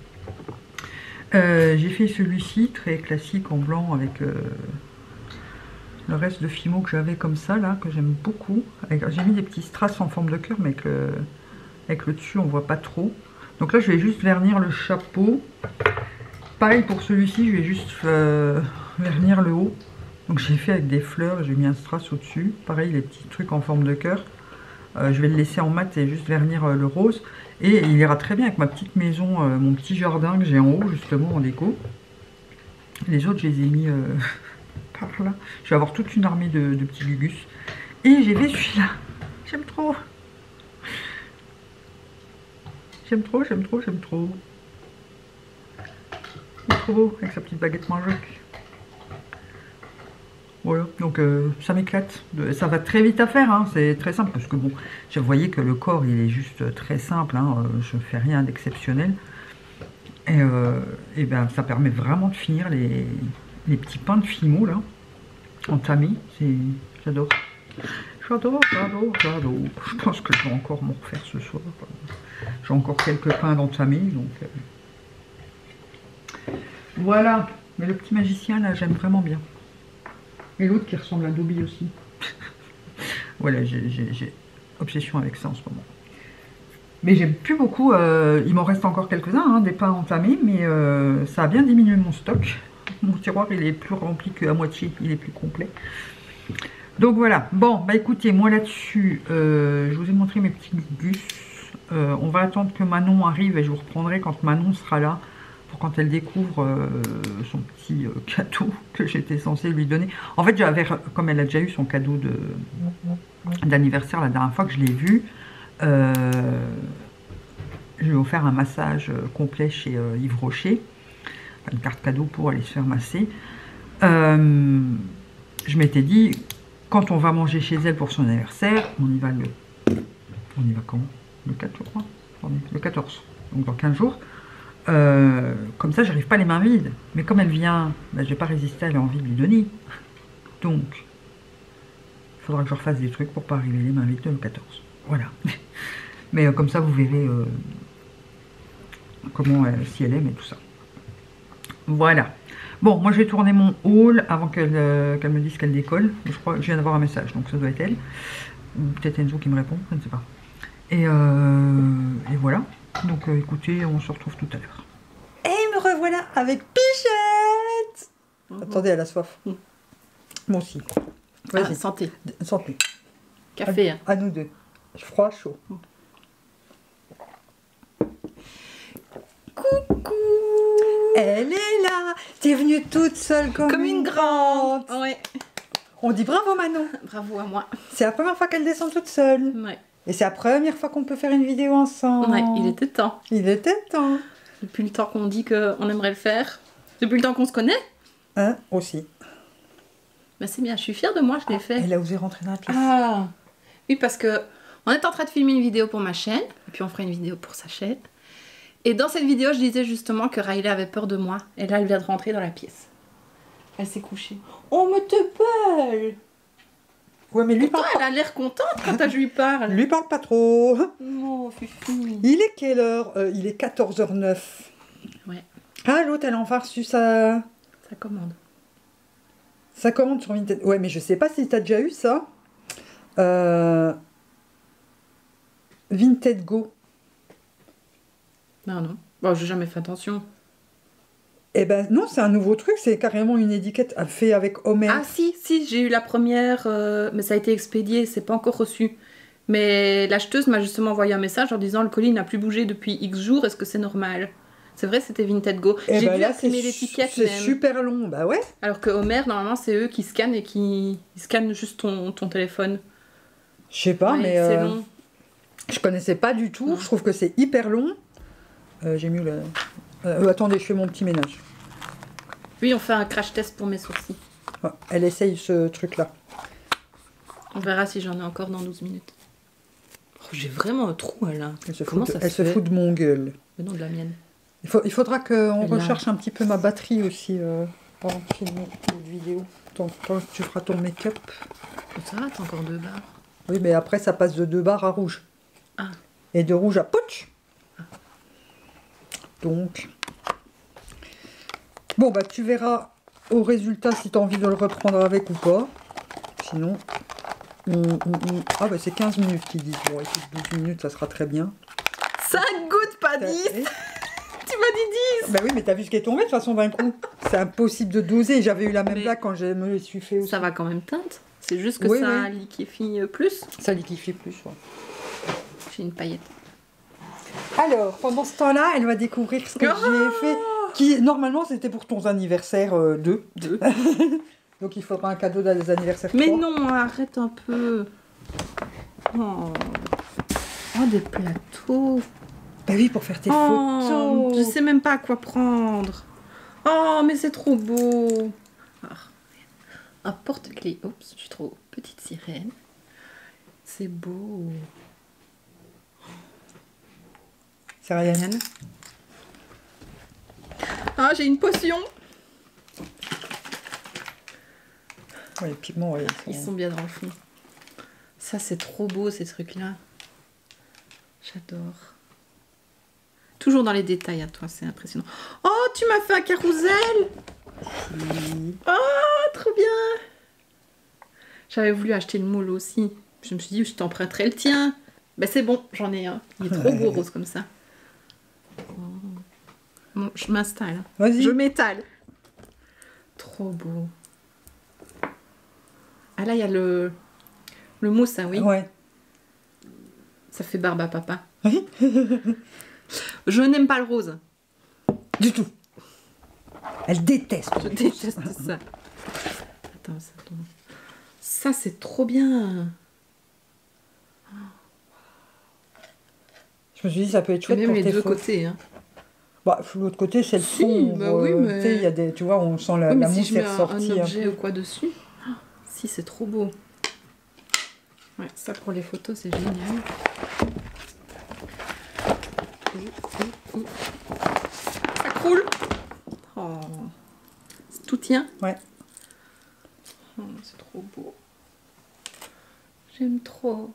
J'ai fait celui-ci, très classique en blanc avec le reste de Fimo que j'avais comme ça là, que j'aime beaucoup. J'ai mis des petits strass en forme de cœur, mais avec le dessus on voit pas trop. Donc là je vais juste vernir le chapeau. Pareil pour celui-ci, je vais juste vernir le haut. Donc j'ai fait avec des fleurs, j'ai mis un strass au-dessus. Pareil, les petits trucs en forme de cœur. Je vais le laisser en mat et juste vernir le rose. Et il ira très bien avec ma petite maison, mon petit jardin que j'ai en haut justement en déco. Les autres, je les ai mis par là. Je vais avoir toute une armée de petits gugus. Et j'ai vu celui-là. J'aime trop. J'aime trop, j'aime trop, j'aime trop. Il est trop beau avec sa petite baguette manjoc. Voilà, donc ça m'éclate. Ça va très vite à faire, hein. C'est très simple. Parce que bon, je voyais que le corps, il est juste très simple. Hein. Je ne fais rien d'exceptionnel. Et ben, ça permet vraiment de finir les petits pains de fimo, là. Entamés. J'adore. J'adore, j'adore, j'adore. Je pense que je vais encore m'en refaire ce soir. J'ai encore quelques pains d'entamés, donc... Voilà. Mais le petit magicien, là, j'aime vraiment bien. Et l'autre qui ressemble à Dobby aussi. Voilà, j'ai obsession avec ça en ce moment. Mais j'aime plus beaucoup. Il m'en reste encore quelques-uns, hein, des pains entamés, mais ça a bien diminué mon stock. Mon tiroir, il est plus rempli qu'à moitié. Il est plus complet. Donc voilà. Bon, bah écoutez, moi là-dessus, je vous ai montré mes petits gugus. On va attendre que Manon arrive et je vous reprendrai quand Manon sera là. Pour quand elle découvre son petit cadeau que j'étais censée lui donner. En fait, comme elle a déjà eu son cadeau d'anniversaire la dernière fois que je l'ai vue, je lui ai offert un massage complet chez Yves Rocher. Une carte cadeau pour aller se faire masser. Je m'étais dit, quand on va manger chez elle pour son anniversaire, on y va quand? Le 4, je crois. Le 14. Donc dans 15 jours. Comme ça, j'arrive pas les mains vides. Mais comme elle vient, bah, je vais pas résister à l'envie de lui donner. Donc, il faudra que je refasse des trucs pour pas arriver les mains vides le 14. Voilà. Mais comme ça, vous verrez comment si elle aime et tout ça. Voilà. Bon, moi je vais tourner mon haul avant qu'elle me dise qu'elle décolle. Je crois que je viens d'avoir un message, donc ça doit être elle. Ou peut-être Enzo qui me répond, je ne sais pas. Et voilà. Donc écoutez, on se retrouve tout à l'heure. Et me revoilà avec Pichette. Attendez, elle a soif. Moi aussi. Ah, santé. Santé. Café. Hein. À nous deux. Froid, chaud. Coucou. Elle est là. T'es venue toute seule comme une grande. Ouais. On dit bravo Manon. Bravo à moi. C'est la première fois qu'elle descend toute seule. Ouais. Et c'est la première fois qu'on peut faire une vidéo ensemble. Ouais, il était temps. Il était temps. Depuis le temps qu'on dit qu'on aimerait le faire. Depuis le temps qu'on se connaît. Hein, aussi. Ben c'est bien, je suis fière de moi, je l'ai fait. Elle a osé rentrer dans la pièce. Ah oui, parce que on est en train de filmer une vidéo pour ma chaîne. Et puis on fera une vidéo pour sa chaîne. Et dans cette vidéo, je disais justement que Riley avait peur de moi. Et là, elle vient de rentrer dans la pièce. Elle s'est couchée. Oh, mais t'es belle. Ouais, mais lui pourtant, elle a l'air contente quand je lui parle. Lui parle pas trop. Oh, Fifi. Il est quelle heure? Il est 14h09. Ouais. Ah, l'autre, elle a enfin reçu sa commande. Sa commande sur Vinted. Ouais, mais je sais pas si t'as déjà eu ça. Vinted Go. Non. Bon, j'ai jamais fait attention. Eh ben non, c'est un nouveau truc, c'est carrément une étiquette fait avec Homer. Ah si, j'ai eu la première, mais ça a été expédié, c'est pas encore reçu. Mais l'acheteuse m'a justement envoyé un message en disant le colis n'a plus bougé depuis X jours, est-ce que c'est normal? C'est vrai, c'était Vinted Go. J'ai vu imprimer l'étiquette. C'est super long, bah ouais. Alors que Homer, normalement, c'est eux qui scannent et qui scannent juste ton téléphone. Je sais pas, ouais, mais c'est long. Je connaissais pas du tout. Je trouve que c'est hyper long. J'ai mis le... attendez, je fais mon petit ménage. Oui, on fait un crash test pour mes sourcils. Ouais, elle essaye ce truc-là. On verra si j'en ai encore dans 12 minutes. Oh, j'ai vraiment un trou, elle. Elle se fout de mon gueule. Mais non, de la mienne. Il faudra qu'on recherche un petit peu ma batterie aussi pendant que je filme cette vidéo. Quand tu feras ton make-up. Ça va, t'as encore 2 barres. Oui, mais après, ça passe de 2 barres à rouge. Ah. Et de rouge à pouch. Ah. Donc... Bon, bah, tu verras au résultat si tu as envie de le reprendre avec ou pas. Sinon, ah, bah, c'est 15 minutes qu'ils disent. Bon, écoute, 12 minutes, ça sera très bien. 5 gouttes, pas 10. Tu m'as dit 10. Bah oui, mais t'as vu ce qui est tombé de toute façon d'un coup. C'est impossible de doser. J'avais eu la même blague quand je me les suis fait aussi. Ça va quand même teinte. C'est juste que ça liquéfie plus. Ça liquéfie plus, ouais. J'ai une paillette. Alors, pendant ce temps-là, elle va découvrir ce que j'ai fait. Qui, normalement, c'était pour ton anniversaire 2. Donc il faudra un cadeau des anniversaires. Mais non, arrête un peu. Oh, oh des plateaux. Bah oui, pour faire tes photos. Je sais même pas à quoi prendre. Oh, mais c'est trop beau. Ah, un porte-clés. Oups, je suis trop petite sirène. C'est beau. C'est Ryan. Ah, j'ai une potion. Ouais, les pigments, ouais, Ils sont bien dans le fond. Ça, c'est trop beau, ces trucs-là. J'adore. Toujours dans les détails à toi, c'est impressionnant. Oh, tu m'as fait un carrousel. Oh, trop bien. J'avais voulu acheter le moule aussi. Je me suis dit, je t'emprunterai le tien. Ben c'est bon, j'en ai un. Il est trop beau rose comme ça. Oh. Bon, je m'installe. Vas-y. Je m'étale. Trop beau. Ah là, il y a le mousse, hein, oui. Ouais. Ça fait barbe à papa. Oui. Je n'aime pas le rose. Du tout. Elle déteste. Je déteste ça. Attends, ça tombe. Ça, c'est trop bien. Je me suis dit, ça peut être chouette Même pour les tes deux photos. côtés. Hein. Bah, l'autre côté, c'est le Si, fond. bah oui, mais- Tu sais, il y a des, tu vois, on sent la, Oui, mais la si mousse je mets est un ressortie. objet ou quoi dessus. Ah, si, c'est trop beau. Ouais, ça pour les photos, c'est génial. Ça croule. Oh. Tout tient. Ouais. Oh, c'est trop beau. J'aime trop.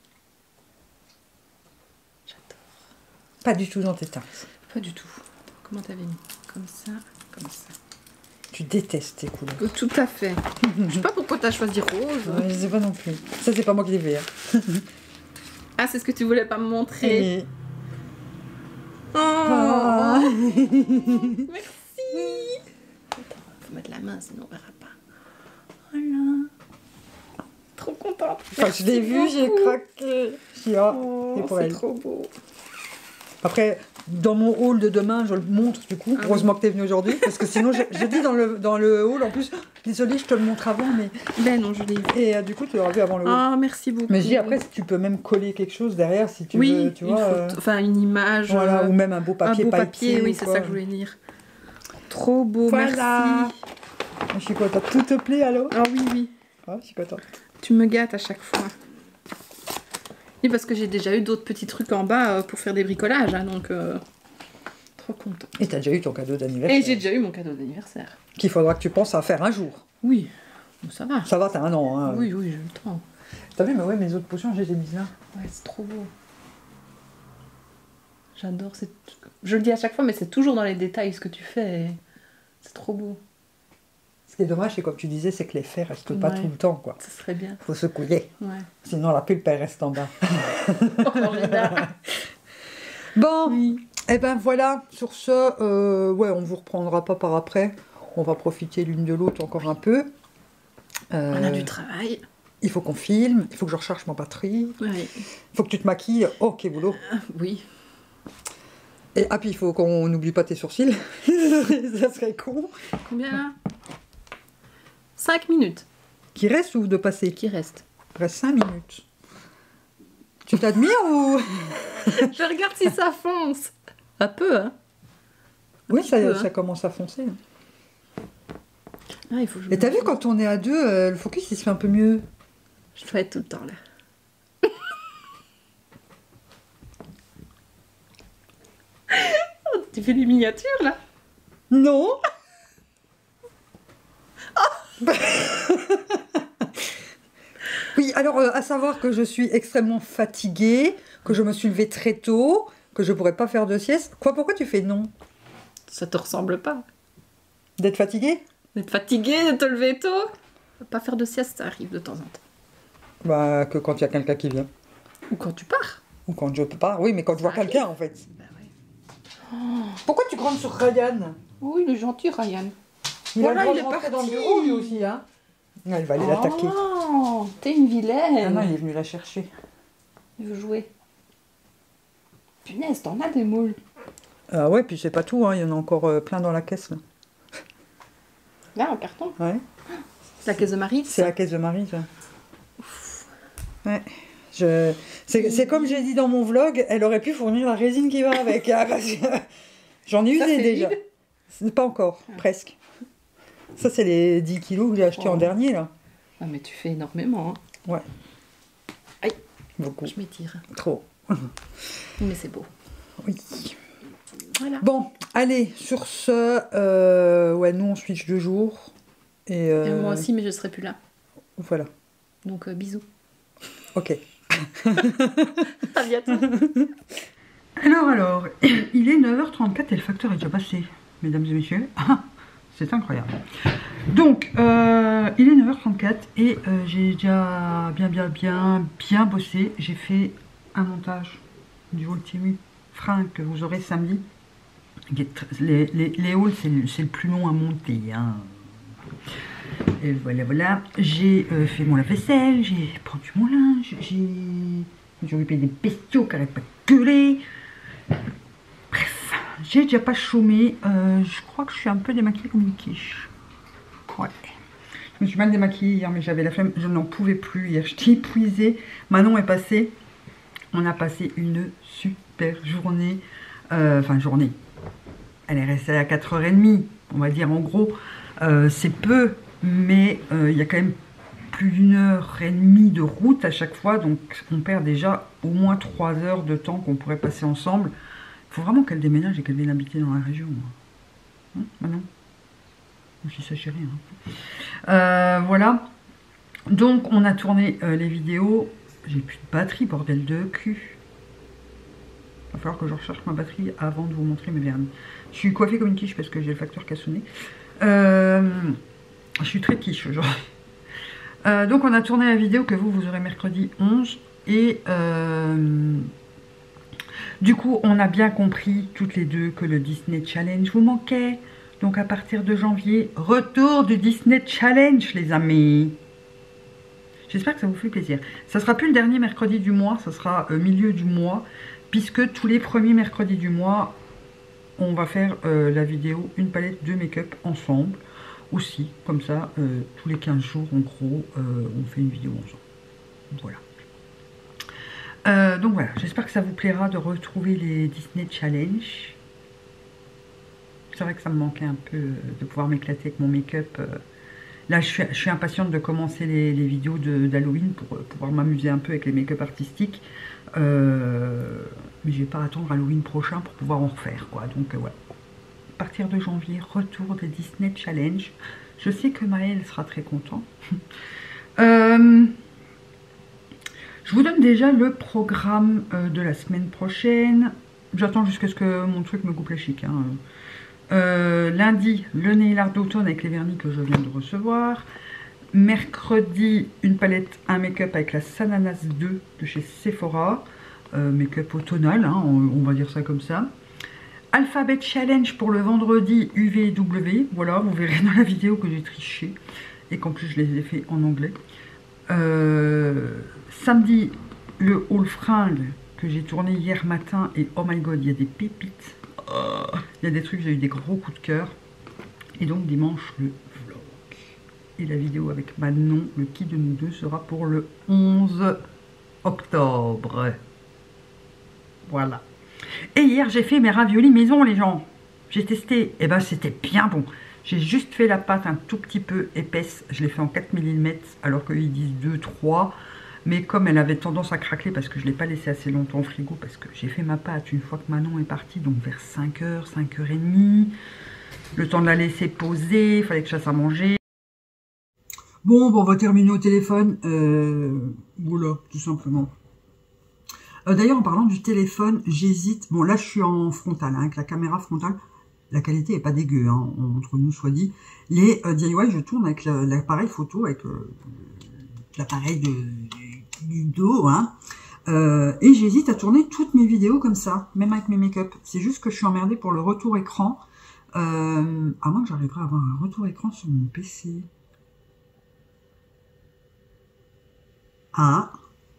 J'adore. Pas du tout dans tes teintes. Pas du tout. Comment t'avais mis? Comme ça, comme ça. Tu détestes tes couleurs. Tout à fait. Je sais pas pourquoi t'as choisi rose. Ouais, je sais pas non plus. Ça, c'est pas moi qui l'ai fait. Hein. Ah, c'est ce que tu voulais pas me montrer. Et- Oh, Ah. merci. Attends, faut mettre la main, sinon on verra pas. Voilà. Trop contente. Quand je l'ai vu, j'ai beaucoup. craqué. Je dis, ah, Oh, c'est pour c'est elle. trop beau. Après, dans mon hall de demain, je le montre du coup. Ah Heureusement que tu es venu aujourd'hui, parce que sinon, je dis dans le hall, en plus, désolée, je te le montre avant, mais. Ben non, je l'ai vu. Et du coup, tu l'auras vu avant le hall. Ah, merci beaucoup. Mais je dis après, si tu peux même coller quelque chose derrière, si tu oui, veux, tu une vois. photo, enfin une image. Voilà, ou même un beau papier un beau pailleté, papier, oui, ou c'est quoi. ça que je voulais dire. Trop beau, Voilà. merci. Je suis contente. Tout te plaît, allô? Ah oui, oui. Ah, je suis contente. Tu me gâtes à chaque fois. Oui, parce que j'ai déjà eu d'autres petits trucs en bas pour faire des bricolages, hein, donc trop content. Et t'as déjà eu ton cadeau d'anniversaire. Et j'ai déjà eu mon cadeau d'anniversaire. Qu'il faudra que tu penses à faire un jour. Oui, bon, ça va. Ça va, t'as un an. Hein. Oui, oui, j'ai le temps. T'as vu, mais ouais, mes autres potions, je les ai mises là. Ouais, c'est trop beau. J'adore. Je le dis à chaque fois, mais c'est toujours dans les détails ce que tu fais. Et c'est trop beau. Ce qui est dommage, c'est comme tu disais, c'est que les fers restent pas Ouais. tout le temps, quoi. Ça serait bien. Faut se couiller. Ouais. Sinon, la pulpe, elle reste en bas. Formidable. Bon, Oui. et ben voilà. Sur ce, ouais, on vous reprendra pas par après. On va profiter l'une de l'autre encore un peu. On a du travail. Il faut qu'on filme. Il faut que je recharge ma batterie. Oui. Il faut que tu te maquilles. Oh, quel boulot. Oui. Et puis, il faut qu'on n'oublie pas tes sourcils. Ça serait con. Combien là 5 minutes Qui reste ou de passer? qui reste. Il reste 5 minutes. Tu t'admires ou... Je regarde si ça fonce. Un peu, hein. Oui, petit peu, ça hein. commence à foncer. Ah, il faut que je Et t'as me- vu, quand on est à deux, le focus, il se fait un peu mieux. Je dois être tout le temps là. Oh, tu fais des miniatures là? Non. Oui, alors, à savoir que je suis extrêmement fatiguée, que je me suis levée très tôt, que je pourrais pas faire de sieste. Quoi, pourquoi tu fais non? Ça te ressemble pas. D'être fatiguée? D'être fatigué, de te lever tôt. Pas faire de sieste, ça arrive de temps en temps. Bah, que quand il y a quelqu'un qui vient. Ou quand tu pars. Ou quand je peux pas. Oui, mais quand je vois Ça arrive. quelqu'un, en fait. Bah ouais. Pourquoi tu grondes sur Ryan? Oui, il est gentil, Ryan. Il Voilà, a le droit il de est rentrer dans le parti. bureau, lui aussi, hein. Ah, il va aller l'attaquer. Oh, t'es une vilaine. Ah non, il est venu la chercher. Il veut jouer. Punaise, t'en as des moules. Ah ouais, puis c'est pas tout, hein. Il y en a encore plein dans la caisse, là. Là, en carton. Ouais. La caisse de Marie. C'est la caisse de Marie, ça. Ouais. C'est comme j'ai dit dans mon vlog, elle aurait pu fournir la résine qui va avec. Hein, parce que j'en ai usé déjà. Pas encore, presque. Ça, c'est les 10 kilos que j'ai acheté en dernier, là. Ah, mais tu fais énormément. Hein. Ouais. Aïe. Beaucoup. Je m'étire. Trop. Mais c'est beau. Oui. Voilà. Bon, allez, sur ce, ouais, nous on switch 2 jours. Et moi aussi, mais je serai plus là. Voilà. Donc, bisous. Ok. À bientôt. Alors, il est 9h34 et le facteur est déjà passé, mesdames et messieurs. C'est incroyable. Donc, il est 9h34 et j'ai déjà bien bossé. J'ai fait un montage du Ultimo Fringues que vous aurez samedi. Les hauls, c'est le plus long à monter. Hein. Et voilà. J'ai fait mon lave-vaisselle, j'ai pendu mon linge, j'ai occupé des bestiaux qui n'arrêtent pas de gueuler. Bref, j'ai déjà pas chômé. Je crois que je suis un peu démaquillée comme une quiche. Ouais. Je me suis mal démaquillée hier, mais j'avais la flemme, je n'en pouvais plus hier. J'étais épuisée. Manon est passée. On a passé une super journée. Enfin, journée. Elle est restée à 4h30, on va dire en gros. C'est peu, mais il y a quand même plus d'1h30 de route à chaque fois. Donc, on perd déjà au moins 3 heures de temps qu'on pourrait passer ensemble. Il faut vraiment qu'elle déménage et qu'elle vienne habiter dans la région. Hein, Manon ? Aussi sa chérie. Hein. Voilà. Donc, on a tourné les vidéos. J'ai plus de batterie, bordel de cul. Il va falloir que je recherche ma batterie avant de vous montrer mes vernis. Je suis coiffée comme une quiche parce que j'ai le facteur qui a sonné. Je suis très quiche aujourd'hui. Donc on a tourné la vidéo que vous aurez mercredi 11. Et du coup, on a bien compris toutes les deux que le Disney Challenge vous manquait. Donc à partir de janvier, retour du Disney Challenge, les amis. J'espère que ça vous fait plaisir. Ça sera plus le dernier mercredi du mois, ça sera milieu du mois. Puisque tous les premiers mercredis du mois, on va faire la vidéo une palette de make-up ensemble. Aussi, comme ça, tous les 15 jours, en gros, on fait une vidéo ensemble. Voilà. Donc voilà, j'espère que ça vous plaira de retrouver les Disney Challenge. C'est vrai que ça me manquait un peu de pouvoir m'éclater avec mon make-up. Là, je suis impatiente de commencer les vidéos d'Halloween pour pouvoir m'amuser un peu avec les make-up artistiques. Mais je vais pas attendre Halloween prochain pour pouvoir en refaire, quoi. Donc, ouais. À partir de janvier, retour des Disney Challenge. Je sais que Maëlle sera très content. Je vous donne déjà le programme de la semaine prochaine. J'attends jusqu'à ce que mon truc me coupe la chic. Hein. Lundi, le nail art d'automne avec les vernis que je viens de recevoir. Mercredi, une palette, un make-up avec la Sananas 2 de chez Sephora. Make-up automnal, hein, on va dire ça comme ça. Alphabet Challenge pour le vendredi UVW. Voilà, vous verrez dans la vidéo que j'ai triché. Et qu'en plus, je les ai fait en anglais. Samedi, le haul fringue que j'ai tourné hier matin. Et oh my god, il y a des pépites. Il y a des trucs, j'ai eu des gros coups de cœur. Et donc dimanche, le vlog. Et la vidéo avec Manon, le qui de nous deux, sera pour le 11 octobre. Voilà. Et hier, j'ai fait mes raviolis maison, les gens. J'ai testé. Et ben, c'était bien bon. J'ai juste fait la pâte un tout petit peu épaisse. Je l'ai fait en 4 mm, alors qu'ils disent 2, 3. Mais comme elle avait tendance à craquer parce que je ne l'ai pas laissé assez longtemps au frigo, parce que j'ai fait ma pâte une fois que Manon est partie, donc vers 5h, 5h30. Le temps de la laisser poser, il fallait que je fasse à manger. Bon, on va terminer au téléphone. Voilà, tout simplement. D'ailleurs, en parlant du téléphone, j'hésite. Bon, là, je suis en frontal, hein, avec la caméra frontale. La qualité est pas dégueu, hein, entre nous soit dit. Les DIY, je tourne avec l'appareil photo, avec l'appareil du dos, hein. Et j'hésite à tourner toutes mes vidéos comme ça, même avec mes make-up. C'est juste que je suis emmerdée pour le retour écran. À moins que j'arriverai à avoir un retour écran sur mon PC. Ah.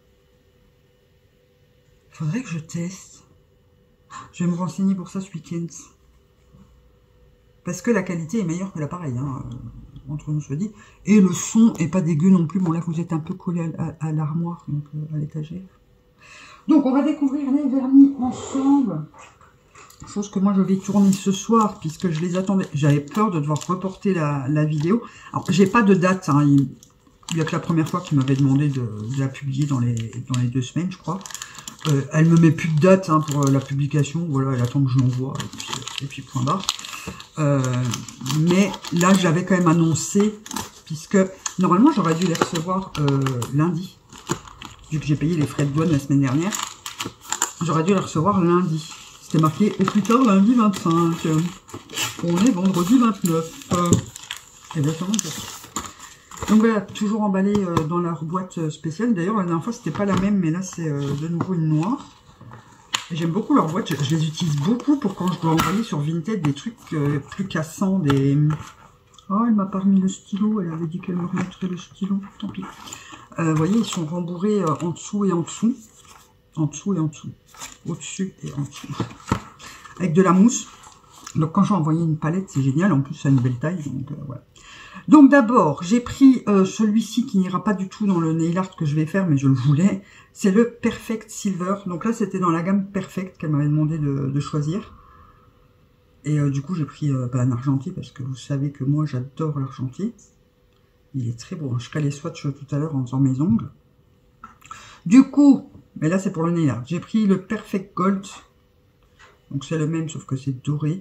Faudrait que je teste. Je vais me renseigner pour ça ce week-end. Parce que la qualité est meilleure que l'appareil. Hein. entre nous se dit. Et le son est pas dégueu non plus. Bon, là, vous êtes un peu collé à l'armoire, donc à l'étagère. Donc, on va découvrir les vernis ensemble. Chose que moi, je vais tourner ce soir, puisque je les attendais. J'avais peur de devoir reporter la vidéo. Alors, j'ai pas de date. Hein. Il y a que la première fois qu'il m'avait demandé de la publier dans les 2 semaines, je crois. Elle me met plus de date hein, pour la publication. Voilà, elle attend que je l'envoie. Et puis point barre. Mais là, je l'avais quand même annoncé, puisque normalement, j'aurais dû les recevoir lundi. Vu que j'ai payé les frais de douane la semaine dernière, j'aurais dû les recevoir lundi. C'était marqué au plus tard lundi 25. On est vendredi 29. Exactement. Donc voilà, toujours emballé dans leur boîte spéciale. D'ailleurs, la dernière fois, c'était pas la même, mais là, c'est de nouveau une noire. J'aime beaucoup leur boîte. Je les utilise beaucoup pour quand je dois envoyer sur Vinted des trucs plus cassants. Oh, elle m'a pas remis le stylo. Elle avait dit qu'elle me remettrait le stylo. Tant pis. Vous voyez, ils sont rembourrés en dessous et en dessous. En dessous et en dessous. Au-dessus et en dessous. Avec de la mousse. Donc quand j'ai envoyé une palette, c'est génial. En plus, ça a une belle taille. Donc voilà. Donc d'abord, j'ai pris celui-ci qui n'ira pas du tout dans le nail art que je vais faire, mais je le voulais. C'est le Perfect Silver. Donc là, c'était dans la gamme Perfect qu'elle m'avait demandé de choisir. Et du coup, j'ai pris un argenté parce que vous savez que moi, j'adore l'argenté. Il est très beau. Hein. Je ferai les swatchs tout à l'heure en faisant mes ongles. Du coup, mais là, c'est pour le nail art. J'ai pris le Perfect Gold. Donc c'est le même, sauf que c'est doré.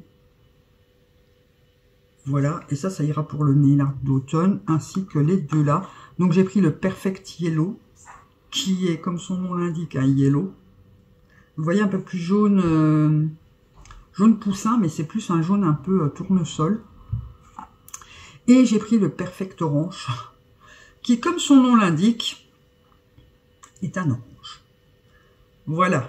Voilà, et ça ira pour le nail art d'automne, ainsi que les deux là. Donc j'ai pris le Perfect Yellow, qui est, comme son nom l'indique, un yellow. Vous voyez, un peu plus jaune, jaune poussin, mais c'est plus un jaune un peu tournesol. Et j'ai pris le Perfect Orange, qui, comme son nom l'indique, est un orange. Voilà.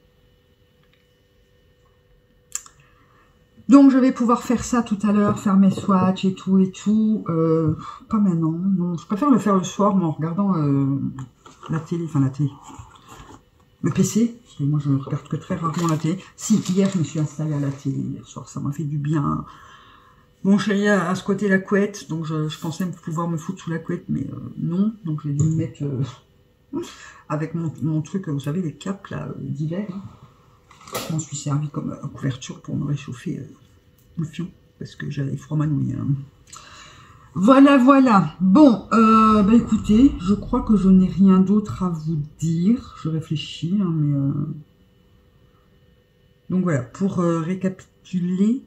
Donc, je vais pouvoir faire ça tout à l'heure, faire mes swatchs et tout et tout. Pas maintenant, non. Je préfère le faire le soir, mais en regardant la télé, enfin la télé, le PC. Parce que moi, je ne regarde que très rarement la télé. Si, hier, je me suis installée à la télé, hier soir, ça m'a fait du bien. Mon chéri a squatté la couette, donc je pensais pouvoir me foutre sous la couette, mais non. Donc, j'ai dû me mettre avec mon truc, vous savez, les capes là d'hiver. Hein. Je m'en suis servi comme couverture pour me réchauffer le fion, parce que j'avais froid manouille. Hein. Voilà, voilà. Bon, bah écoutez, je crois que je n'ai rien d'autre à vous dire. Je réfléchis, hein, mais... Donc voilà, pour récapituler...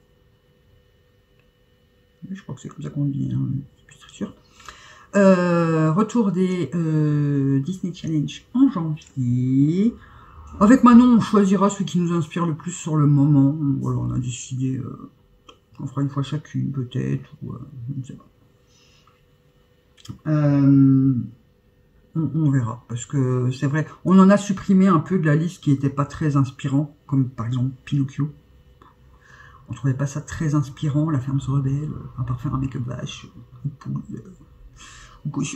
Je crois que c'est comme ça qu'on dit, hein, je suis très sûre. Retour des Disney Challenge en janvier. Avec Manon, on choisira celui qui nous inspire le plus sur le moment. Voilà, on a décidé qu'on fera une fois chacune, peut-être, ou je ne sais pas. On verra, parce que c'est vrai, on en a supprimé un peu de la liste qui n'était pas très inspirant, comme par exemple Pinocchio. On trouvait pas ça très inspirant, La Ferme se rebelle, à part faire un make-up vache, ou poule, ou cochon.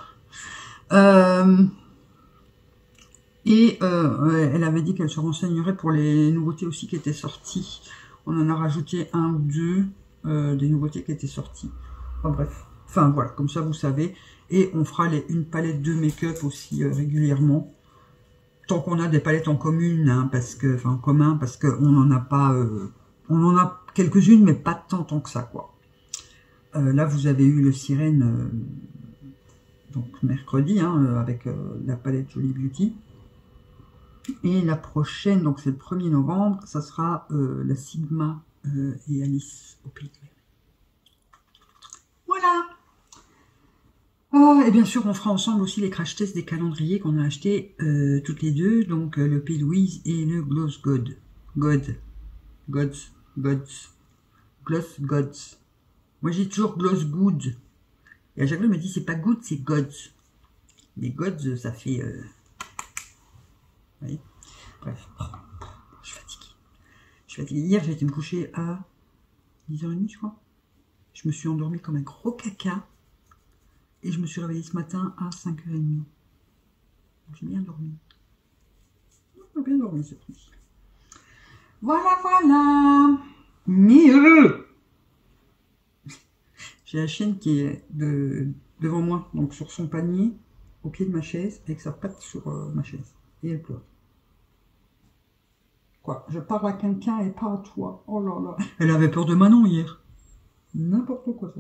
Et elle avait dit qu'elle se renseignerait pour les nouveautés aussi qui étaient sorties. On en a rajouté un ou deux des nouveautés qui étaient sorties. Enfin bref, enfin voilà, comme ça vous savez. Et on fera une palette de make-up aussi régulièrement. Tant qu'on a des palettes en commune, hein, en commun, parce qu'on n'en a pas... on en a quelques-unes, mais pas tant que ça, quoi. Là, vous avez eu le Sirène, donc mercredi, hein, avec la palette Jolie Beauty. Et la prochaine, donc c'est le 1er novembre, ça sera la Sigma et Alice au Pays de Mer. Voilà. Oh, et bien sûr, on fera ensemble aussi les crash tests des calendriers qu'on a achetés toutes les deux. Donc le P. Louise et le Gloss God. Gloss Gods. Moi j'ai toujours Gloss Good. Et à chaque fois, je me dis c'est pas good, c'est Gods. Mais Gods, ça fait... Vous voyez. Bref, je suis fatiguée. Hier, j'ai été me coucher à 10h30, je crois. Je me suis endormie comme un gros caca. Et je me suis réveillée ce matin à 5h30. J'ai bien dormi. J'ai bien dormi cette nuit. Voilà, voilà. Mais J'ai la chienne qui est devant moi, donc sur son panier, au pied de ma chaise, avec sa patte sur ma chaise. Et elle pleure. Quoi? Je parle à quelqu'un et pas à toi. Oh là là. Elle avait peur de Manon hier. N'importe quoi ça.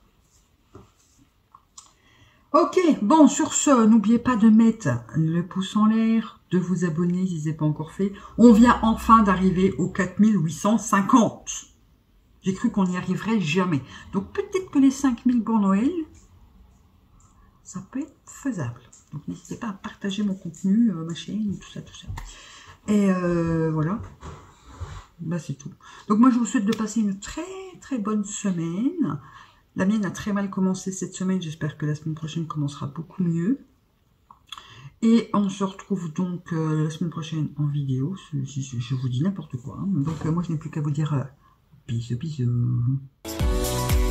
Ok, bon, sur ce, n'oubliez pas de mettre le pouce en l'air, de vous abonner si ce n'est pas encore fait. On vient enfin d'arriver aux 4850. J'ai cru qu'on n'y arriverait jamais. Donc peut-être que les 5000 pour Noël, ça peut être faisable. Donc n'hésitez pas à partager mon contenu, ma chaîne, tout ça, tout ça. Et voilà. Bah, c'est tout. Donc moi je vous souhaite de passer une très très bonne semaine. La mienne a très mal commencé cette semaine, j'espère que la semaine prochaine commencera beaucoup mieux. Et on se retrouve donc la semaine prochaine en vidéo, je vous dis n'importe quoi. Hein. Donc moi je n'ai plus qu'à vous dire bisous bisous.